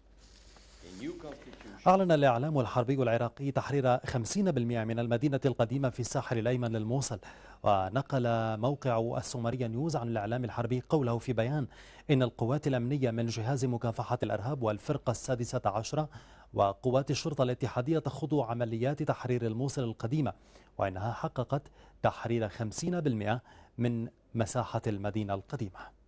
أعلن الإعلام الحربي العراقي تحرير 50% من المدينة القديمة في الساحل الأيمن للموصل. ونقل موقع السومرية نيوز عن الإعلام الحربي قوله في بيان إن القوات الأمنية من جهاز مكافحة الإرهاب والفرقة 16 وقوات الشرطة الاتحادية تخوض عمليات تحرير الموصل القديمة، وإنها حققت تحرير 50% من مساحة المدينة القديمة.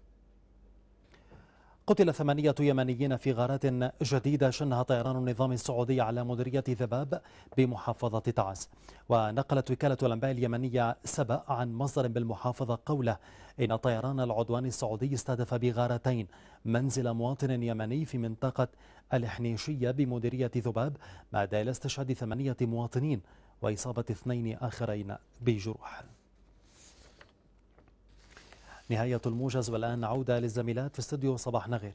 قتل 8 يمنيين في غارات جديدة شنها طيران النظام السعودي على مديرية ذباب بمحافظة تعز. ونقلت وكالة الأنباء اليمنية سبأ عن مصدر بالمحافظة قوله إن طيران العدوان السعودي استهدف بغارتين منزل مواطن يمني في منطقة الحنيشية بمديرية ذباب، ما أدى إلى استشهاد 8 مواطنين وإصابة 2 آخرين بجروح. نهاية الموجز، والآن عودة للزميلات في استوديو صباح نغير.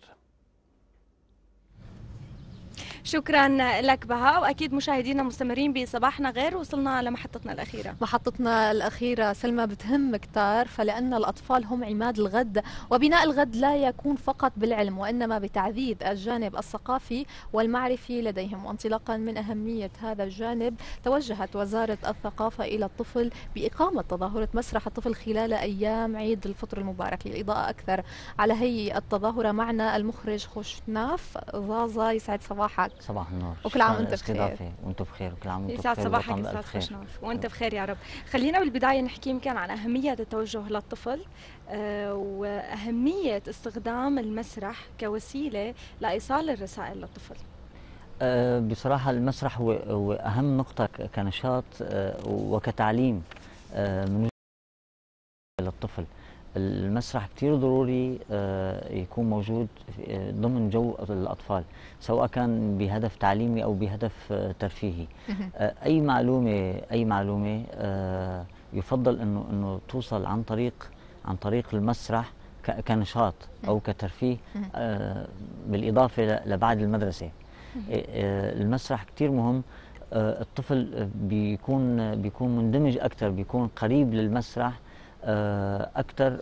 شكرا لك بهاء، واكيد مشاهدينا مستمرين بصباحنا غير. وصلنا لمحطتنا الاخيره. محطتنا الاخيره سلمى بتهم كتار، فلان الاطفال هم عماد الغد، وبناء الغد لا يكون فقط بالعلم وانما بتعزيز الجانب الثقافي والمعرفي لديهم. وانطلاقا من اهميه هذا الجانب توجهت وزاره الثقافه الى الطفل باقامه تظاهره مسرح الطفل خلال ايام عيد الفطر المبارك. للاضاءه اكثر على هي التظاهره معنا المخرج خوشناف ظازا. يسعد صباحك. صباح النور، وكل عام وانت بخير. وانتم بخير وكل عام وانتم بخير. يسعد صباحك استاذ خوشناف وانت بخير يا رب. خلينا بالبدايه نحكي يمكن عن اهميه التوجه للطفل واهميه استخدام المسرح كوسيله لايصال الرسائل للطفل. بصراحه المسرح هو اهم نقطه كنشاط وكتعليم من للطفل. المسرح كتير ضروري يكون موجود ضمن جو الأطفال، سواء كان بهدف تعليمي أو بهدف ترفيهي. أي معلومة يفضل إنه توصل عن طريق المسرح كنشاط أو كترفيه، بالإضافة لبعد المدرسة. المسرح كتير مهم. الطفل بيكون مندمج أكثر، بيكون قريب للمسرح أكثر،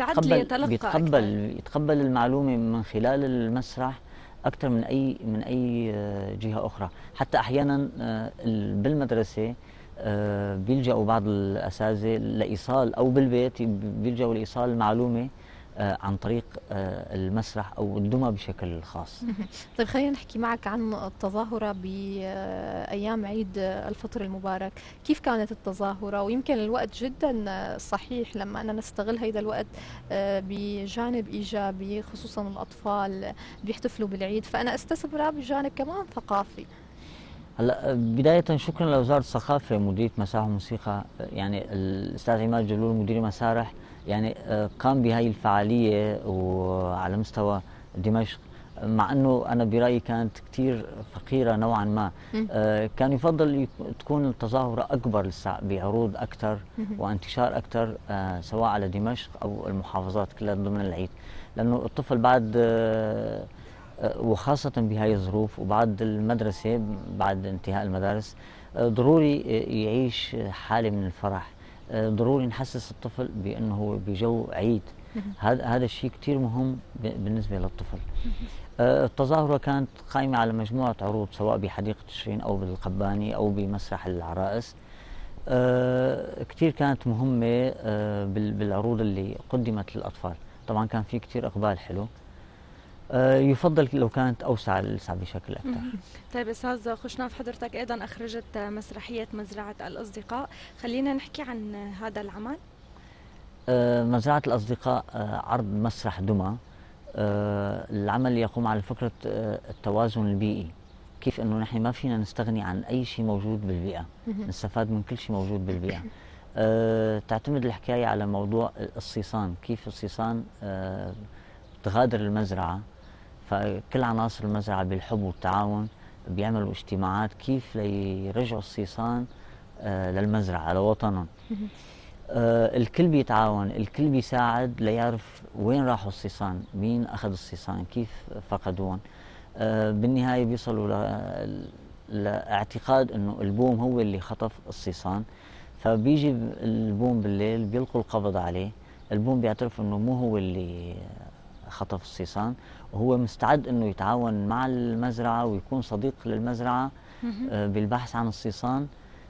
وبيتقبل المعلومة من خلال المسرح أكثر من أي جهة أخرى. حتى أحيانا بالمدرسة بيلجأوا بعض الأساتذة لإيصال، أو بالبيت بيلجأوا لإيصال المعلومة عن طريق المسرح أو الدمى بشكل خاص. طيب خلينا نحكي معك عن التظاهرة بأيام عيد الفطر المبارك. كيف كانت التظاهرة؟ ويمكن الوقت جدا صحيح لما أنا نستغل هذا الوقت بجانب إيجابي، خصوصا الأطفال بيحتفلوا بالعيد، فأنا استثمرها بجانب كمان ثقافي. هلا بداية شكرا لوزارة الثقافة مديرية مسرح وموسيقى، يعني الأستاذ عماد جلول مدير مسارح يعني قام بهاي الفعالية وعلى مستوى دمشق، مع أنه أنا برأيي كانت كتير فقيرة نوعا ما. كان يفضل تكون التظاهرة أكبر بعروض أكثر وانتشار أكثر سواء على دمشق أو المحافظات كلها ضمن العيد، لأنه الطفل بعد وخاصة بهاي الظروف وبعد المدرسة بعد انتهاء المدارس ضروري يعيش حالة من الفرح، ضروري نحسس الطفل بأنه هو بجو عيد. هذا الشيء كتير مهم بالنسبة للطفل. التظاهرة كانت قائمة على مجموعة عروض سواء بحديقة تشرين أو بالقباني أو بمسرح العرائس. كتير كانت مهمة بالعروض اللي قدمت للأطفال. طبعا كان في كتير إقبال حلو. يفضل لو كانت أوسع بشكل أكثر. طيب أستاذ خشناف، حضرتك أيضا أخرجت مسرحية مزرعة الأصدقاء، خلينا نحكي عن هذا العمل. مزرعة الأصدقاء عرض مسرح دمى. العمل يقوم على فكرة التوازن البيئي، كيف أنه نحن ما فينا نستغني عن أي شيء موجود بالبيئة، نستفاد من كل شيء موجود بالبيئة. تعتمد الحكاية على موضوع الصيصان، كيف الصيصان تغادر المزرعة، فكل عناصر المزرعة بالحب والتعاون بيعملوا اجتماعات كيف ليرجعوا الصيصان للمزرعة لوطنهم. الكل بيتعاون، الكل بيساعد ليعرف وين راحوا الصيصان، مين أخذ الصيصان، كيف فقدوهم. بالنهاية بيصلوا لاعتقاد أنه البوم هو اللي خطف الصيصان، فبيجي البوم بالليل بيلقوا القبض عليه. البوم بيعترف أنه مو هو اللي خطف الصيصان، وهو مستعد أنه يتعاون مع المزرعة ويكون صديق للمزرعة بالبحث عن الصيصان.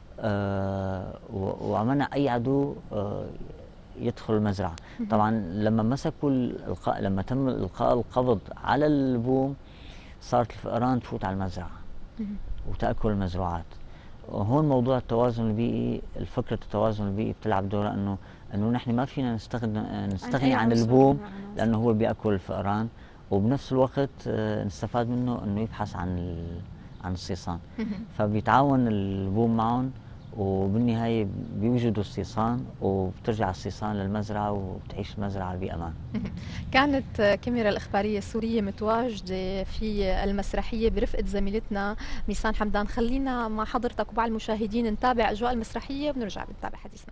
ومنع أي عدو يدخل المزرعة. طبعا لما تم إلقاء القبض على البوم صارت الفئران تفوت على المزرعة وتأكل المزروعات. وهون موضوع التوازن البيئي، الفكرة التوازن البيئي بتلعب دور، انه نحن ما فينا نستغني عن البوم لانه هو بياكل الفئران، وبنفس الوقت نستفاد منه انه يبحث عن الصيصان. فبيتعاون البوم معهم وبالنهاية بيوجدوا الصيصان وبترجع الصيصان للمزرعة وبتعيش المزرعة بأمان. كانت كاميرا الإخبارية السورية متواجدة في المسرحية برفقة زميلتنا ميسان حمدان. خلينا مع حضرتك ومع المشاهدين نتابع أجواء المسرحية ونرجع نتابع حديثنا.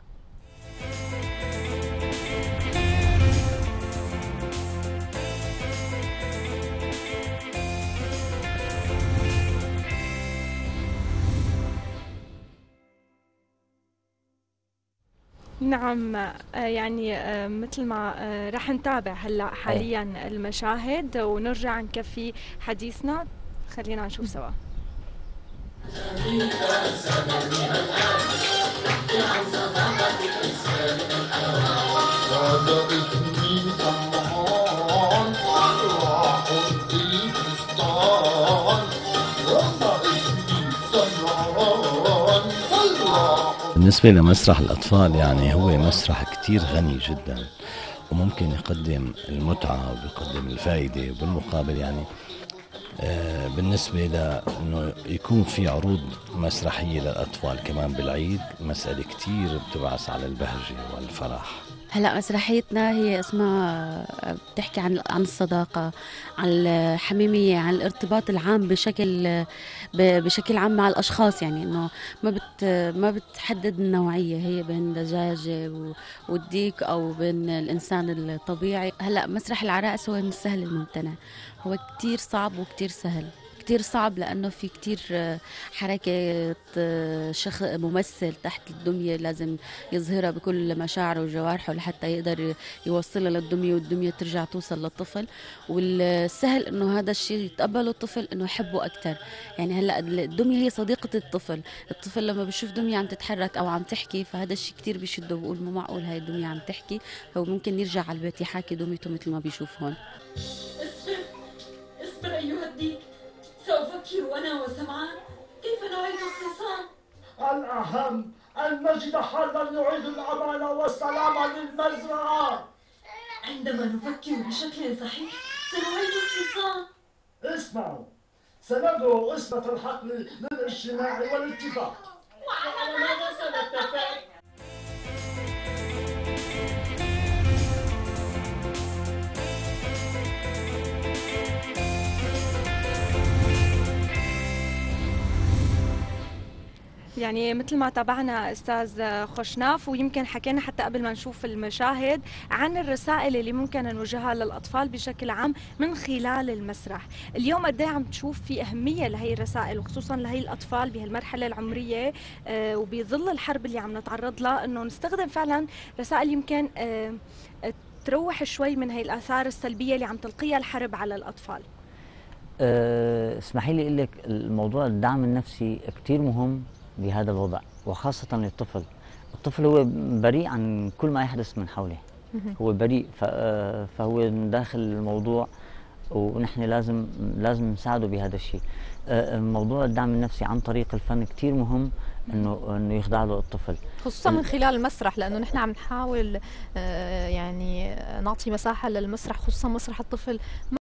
نعم، يعني مثل ما رح نتابع هلا حاليا المشاهد ونرجع نكفي حديثنا. خلينا نشوف سوا. بالنسبة لمسرح الأطفال يعني هو مسرح كتير غني جدا، وممكن يقدم المتعة ويقدم الفائدة، وبالمقابل يعني بالنسبة لأنه يكون في عروض مسرحية للأطفال كمان بالعيد، مسألة كتير بتبعث على البهجة والفرح. هلا مسرحيتنا هي اسمها بتحكي عن الصداقة، عن الحميمية، عن الارتباط العام بشكل عام مع الأشخاص. يعني إنه ما بتحدد النوعية، هي بين دجاجة والديك أو بين الإنسان الطبيعي. هلا مسرح العرائس هو من السهل الممتنع، هو كتير صعب وكتير سهل، كتير صعب لأنه في كتير حركة ممثل تحت الدمية لازم يظهرها بكل مشاعره وجوارحه لحتى يقدر يوصلها للدمية والدمية ترجع توصل للطفل. والسهل إنه هذا الشيء يتقبله الطفل إنه يحبه أكتر. يعني هلا الدمية هي صديقة الطفل لما بشوف دمية عم تتحرك أو عم تحكي فهذا الشيء كتير بيشده، بقول مو معقول هاي الدمية عم تحكي، هو ممكن يرجع على البيت يحاكي دميته مثل ما بيشوف هون. اصبر أيها الديك، سأفكر أنا وسمعان كيف نعيد الخصام. الأهم أن نجد حلا يعيد الأمان والسلام للمزرعة. عندما نفكر بشكل صحيح سنعيد الخصام. اسمعوا، سندعو أسرة الحقل للاجتماع والاتفاق. وعلى ماذا سنتفق؟ يعني مثل ما تابعنا أستاذ خوشناف، ويمكن حكينا حتى قبل ما نشوف المشاهد عن الرسائل اللي ممكن نوجهها للأطفال بشكل عام من خلال المسرح. اليوم قد ايه عم تشوف في أهمية لهي الرسائل وخصوصا لهي الأطفال بهالمرحلة العمرية وبظل الحرب اللي عم نتعرض لها، إنه نستخدم فعلا رسائل يمكن تروح شوي من هي الآثار السلبية اللي عم تلقيها الحرب على الأطفال. اسمحي لي أقول لك الموضوع الدعم النفسي كتير مهم بهذا الوضع، وخاصة للطفل. الطفل هو بريء عن كل ما يحدث من حوله، هو بريء، فهو داخل الموضوع ونحن لازم نساعده بهذا الشيء. موضوع الدعم النفسي عن طريق الفن كتير مهم انه يخضع له الطفل، خصوصا من خلال المسرح، لانه نحن عم نحاول يعني نعطي مساحة للمسرح، خصوصا مسرح الطفل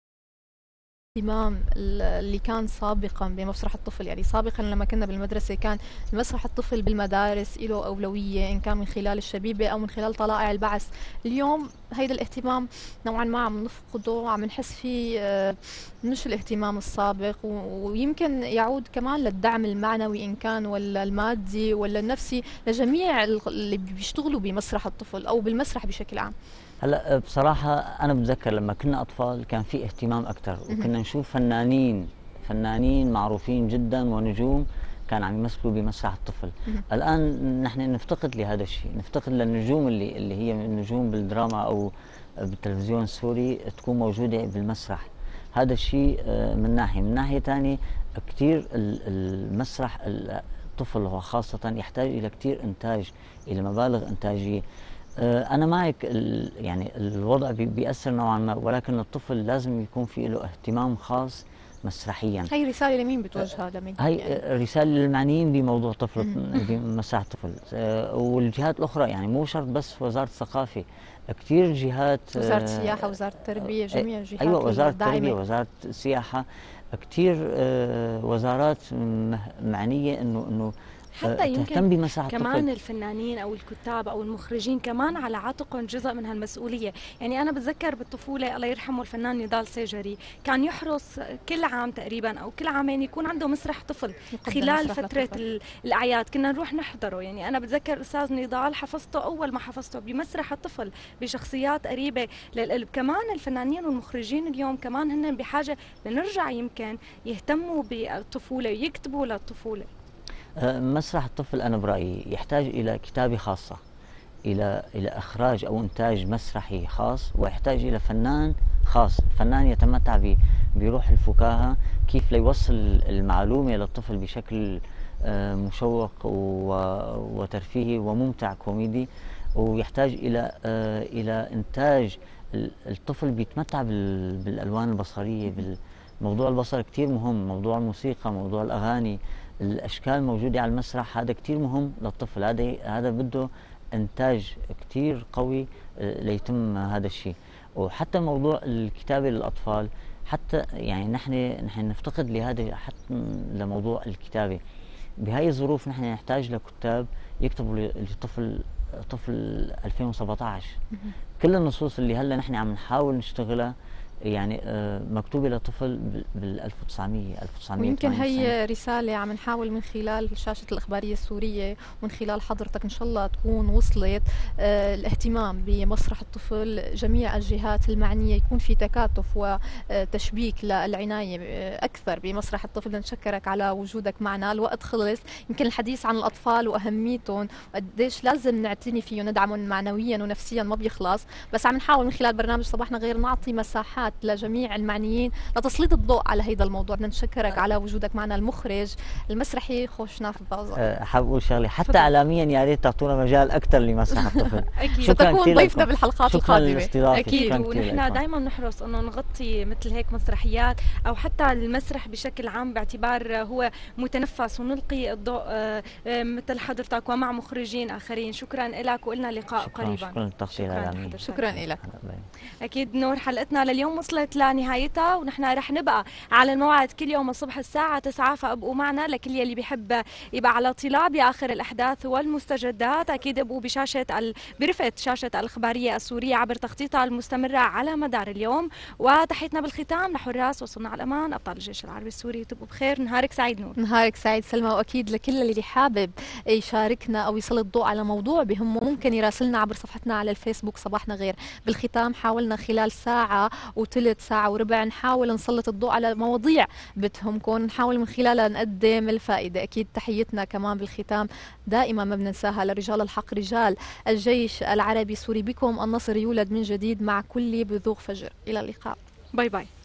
الاهتمام اللي كان سابقا بمسرح الطفل. يعني سابقا لما كنا بالمدرسة كان مسرح الطفل بالمدارس له أولوية، إن كان من خلال الشبيبة أو من خلال طلائع البعث. اليوم هيدا الاهتمام نوعا ما عم نفقده، عم نحس فيه مش الاهتمام السابق، ويمكن يعود كمان للدعم المعنوي إن كان ولا المادي ولا النفسي لجميع اللي بيشتغلوا بمسرح الطفل أو بالمسرح بشكل عام. هلا بصراحة أنا بتذكر لما كنا أطفال كان في اهتمام أكثر، وكنا نشوف فنانين معروفين جدا ونجوم كان عم يمثلوا بمسرح الطفل. الآن نحن نفتقد لهذا الشيء، نفتقد للنجوم اللي هي النجوم بالدراما أو بالتلفزيون السوري تكون موجودة بالمسرح. هذا الشيء من ناحية ثانية كثير المسرح الطفل وخاصة يحتاج إلى كثير إنتاج، إلى مبالغ إنتاجية. أنا معك، يعني الوضع بيأثر نوعا ما، ولكن الطفل لازم يكون في له اهتمام خاص مسرحيا. هي رسالة لمين بتوجهها لمين؟ هي يعني رسالة للمعنيين بموضوع طفل بمسرح الطفل والجهات الأخرى، يعني مو شرط بس وزارة الثقافة، كثير جهات، وزارة السياحة، وزارة التربية، جميع الجهات. أيوة، وزارة التربية، وزارة السياحة، كثير وزارات معنية إنه حتى يمكن كمان الفنانين او الكتاب او المخرجين كمان على عاتقهم جزء من هالمسؤوليه. يعني انا بتذكر بالطفوله الله يرحمه الفنان نضال سيجري كان يحرص كل عام تقريبا او كل عامين يكون عنده مسرح طفل خلال فتره الاعياد، كنا نروح نحضره. يعني انا بتذكر استاذ نضال حفظته اول ما حفظته بمسرح الطفل بشخصيات قريبه للقلب. كمان الفنانين والمخرجين اليوم كمان هن بحاجه لنرجع يمكن يهتموا بالطفوله ويكتبوا للطفوله. مسرح الطفل أنا برأيي يحتاج إلى كتابة خاصة، إلى إخراج أو إنتاج مسرحي خاص، ويحتاج إلى فنان خاص، فنان يتمتع بروح الفكاهة، كيف ليوصل المعلومة للطفل بشكل مشوق وترفيهي وممتع كوميدي. ويحتاج إلى إنتاج الطفل بيتمتع بالألوان البصرية، موضوع البصر كتير مهم، موضوع الموسيقى، موضوع الأغاني، الأشكال موجودة على المسرح، هذا كتير مهم للطفل. هذا بده إنتاج كتير قوي ليتم هذا الشيء. وحتى موضوع الكتابة للأطفال، حتى يعني نحن نفتقد لهذا، حتى لموضوع الكتابة. بهاي الظروف نحن نحتاج لكتاب يكتبوا لطفل 2017. كل النصوص اللي هلا نحن عم نحاول نشتغلها يعني مكتوبة لطفل بال 1900 ويمكن هي رسالة عم نحاول من خلال شاشة الإخبارية السورية ومن خلال حضرتك إن شاء الله تكون وصلت الاهتمام بمسرح الطفل، جميع الجهات المعنية يكون في تكاتف وتشبيك للعناية أكثر بمسرح الطفل. نشكرك على وجودك معنا، الوقت خلص، يمكن الحديث عن الأطفال وأهميتهم وقديش لازم نعتني فيه وندعمهم معنويا ونفسيا ما بيخلص، بس عم نحاول من خلال برنامج صباحنا غير نعطي مساحات لجميع المعنيين لتسليط الضوء على هذا الموضوع. بدنا نشكرك على وجودك معنا، المخرج المسرحي خوش ناف البازار. حابب اقول شغله حتى اعلاميا يا ريت تعطونا مجال اكثر لمسرح الطفل. اكيد ستكون ضيفنا بالحلقات القادمه. اكيد، ونحن دائما نحرص انه نغطي مثل هيك مسرحيات او حتى المسرح بشكل عام باعتبار هو متنفس، ونلقي الضوء مثل حضرتك ومع مخرجين اخرين. شكرا لك والنا لقاء قريبا. شكرا للتغطيه الاعلاميه. شكرا لك. اكيد نور، حلقتنا لليوم وصلت لنهايتها، ونحن رح نبقى على الموعد كل يوم الصبح الساعة 9، فابقوا معنا لكل يلي بيحب يبقى على اطلاع بآخر الأحداث والمستجدات. أكيد ابقوا برفقة شاشة الإخبارية السورية عبر تخطيطها المستمرة على مدار اليوم. وتحيتنا بالختام لحراس وصناع الأمان أبطال الجيش العربي السوري، تبقوا بخير. نهارك سعيد نور. نهارك سعيد سلمى، وأكيد لكل اللي حابب يشاركنا أو يسلط الضوء على موضوع بهمه ممكن يراسلنا عبر صفحتنا على الفيسبوك صباحنا غير. بالختام حاولنا خلال ساعة وثلث ساعة وربع نحاول نسلط الضوء على مواضيع بتهمكم، نحاول من خلالها نقدم الفائدة. أكيد تحيتنا كمان بالختام دائما ما بننساها لرجال الحق، رجال الجيش العربي السوري. بكم النصر يولد من جديد مع كل بذوق فجر. إلى اللقاء، باي باي.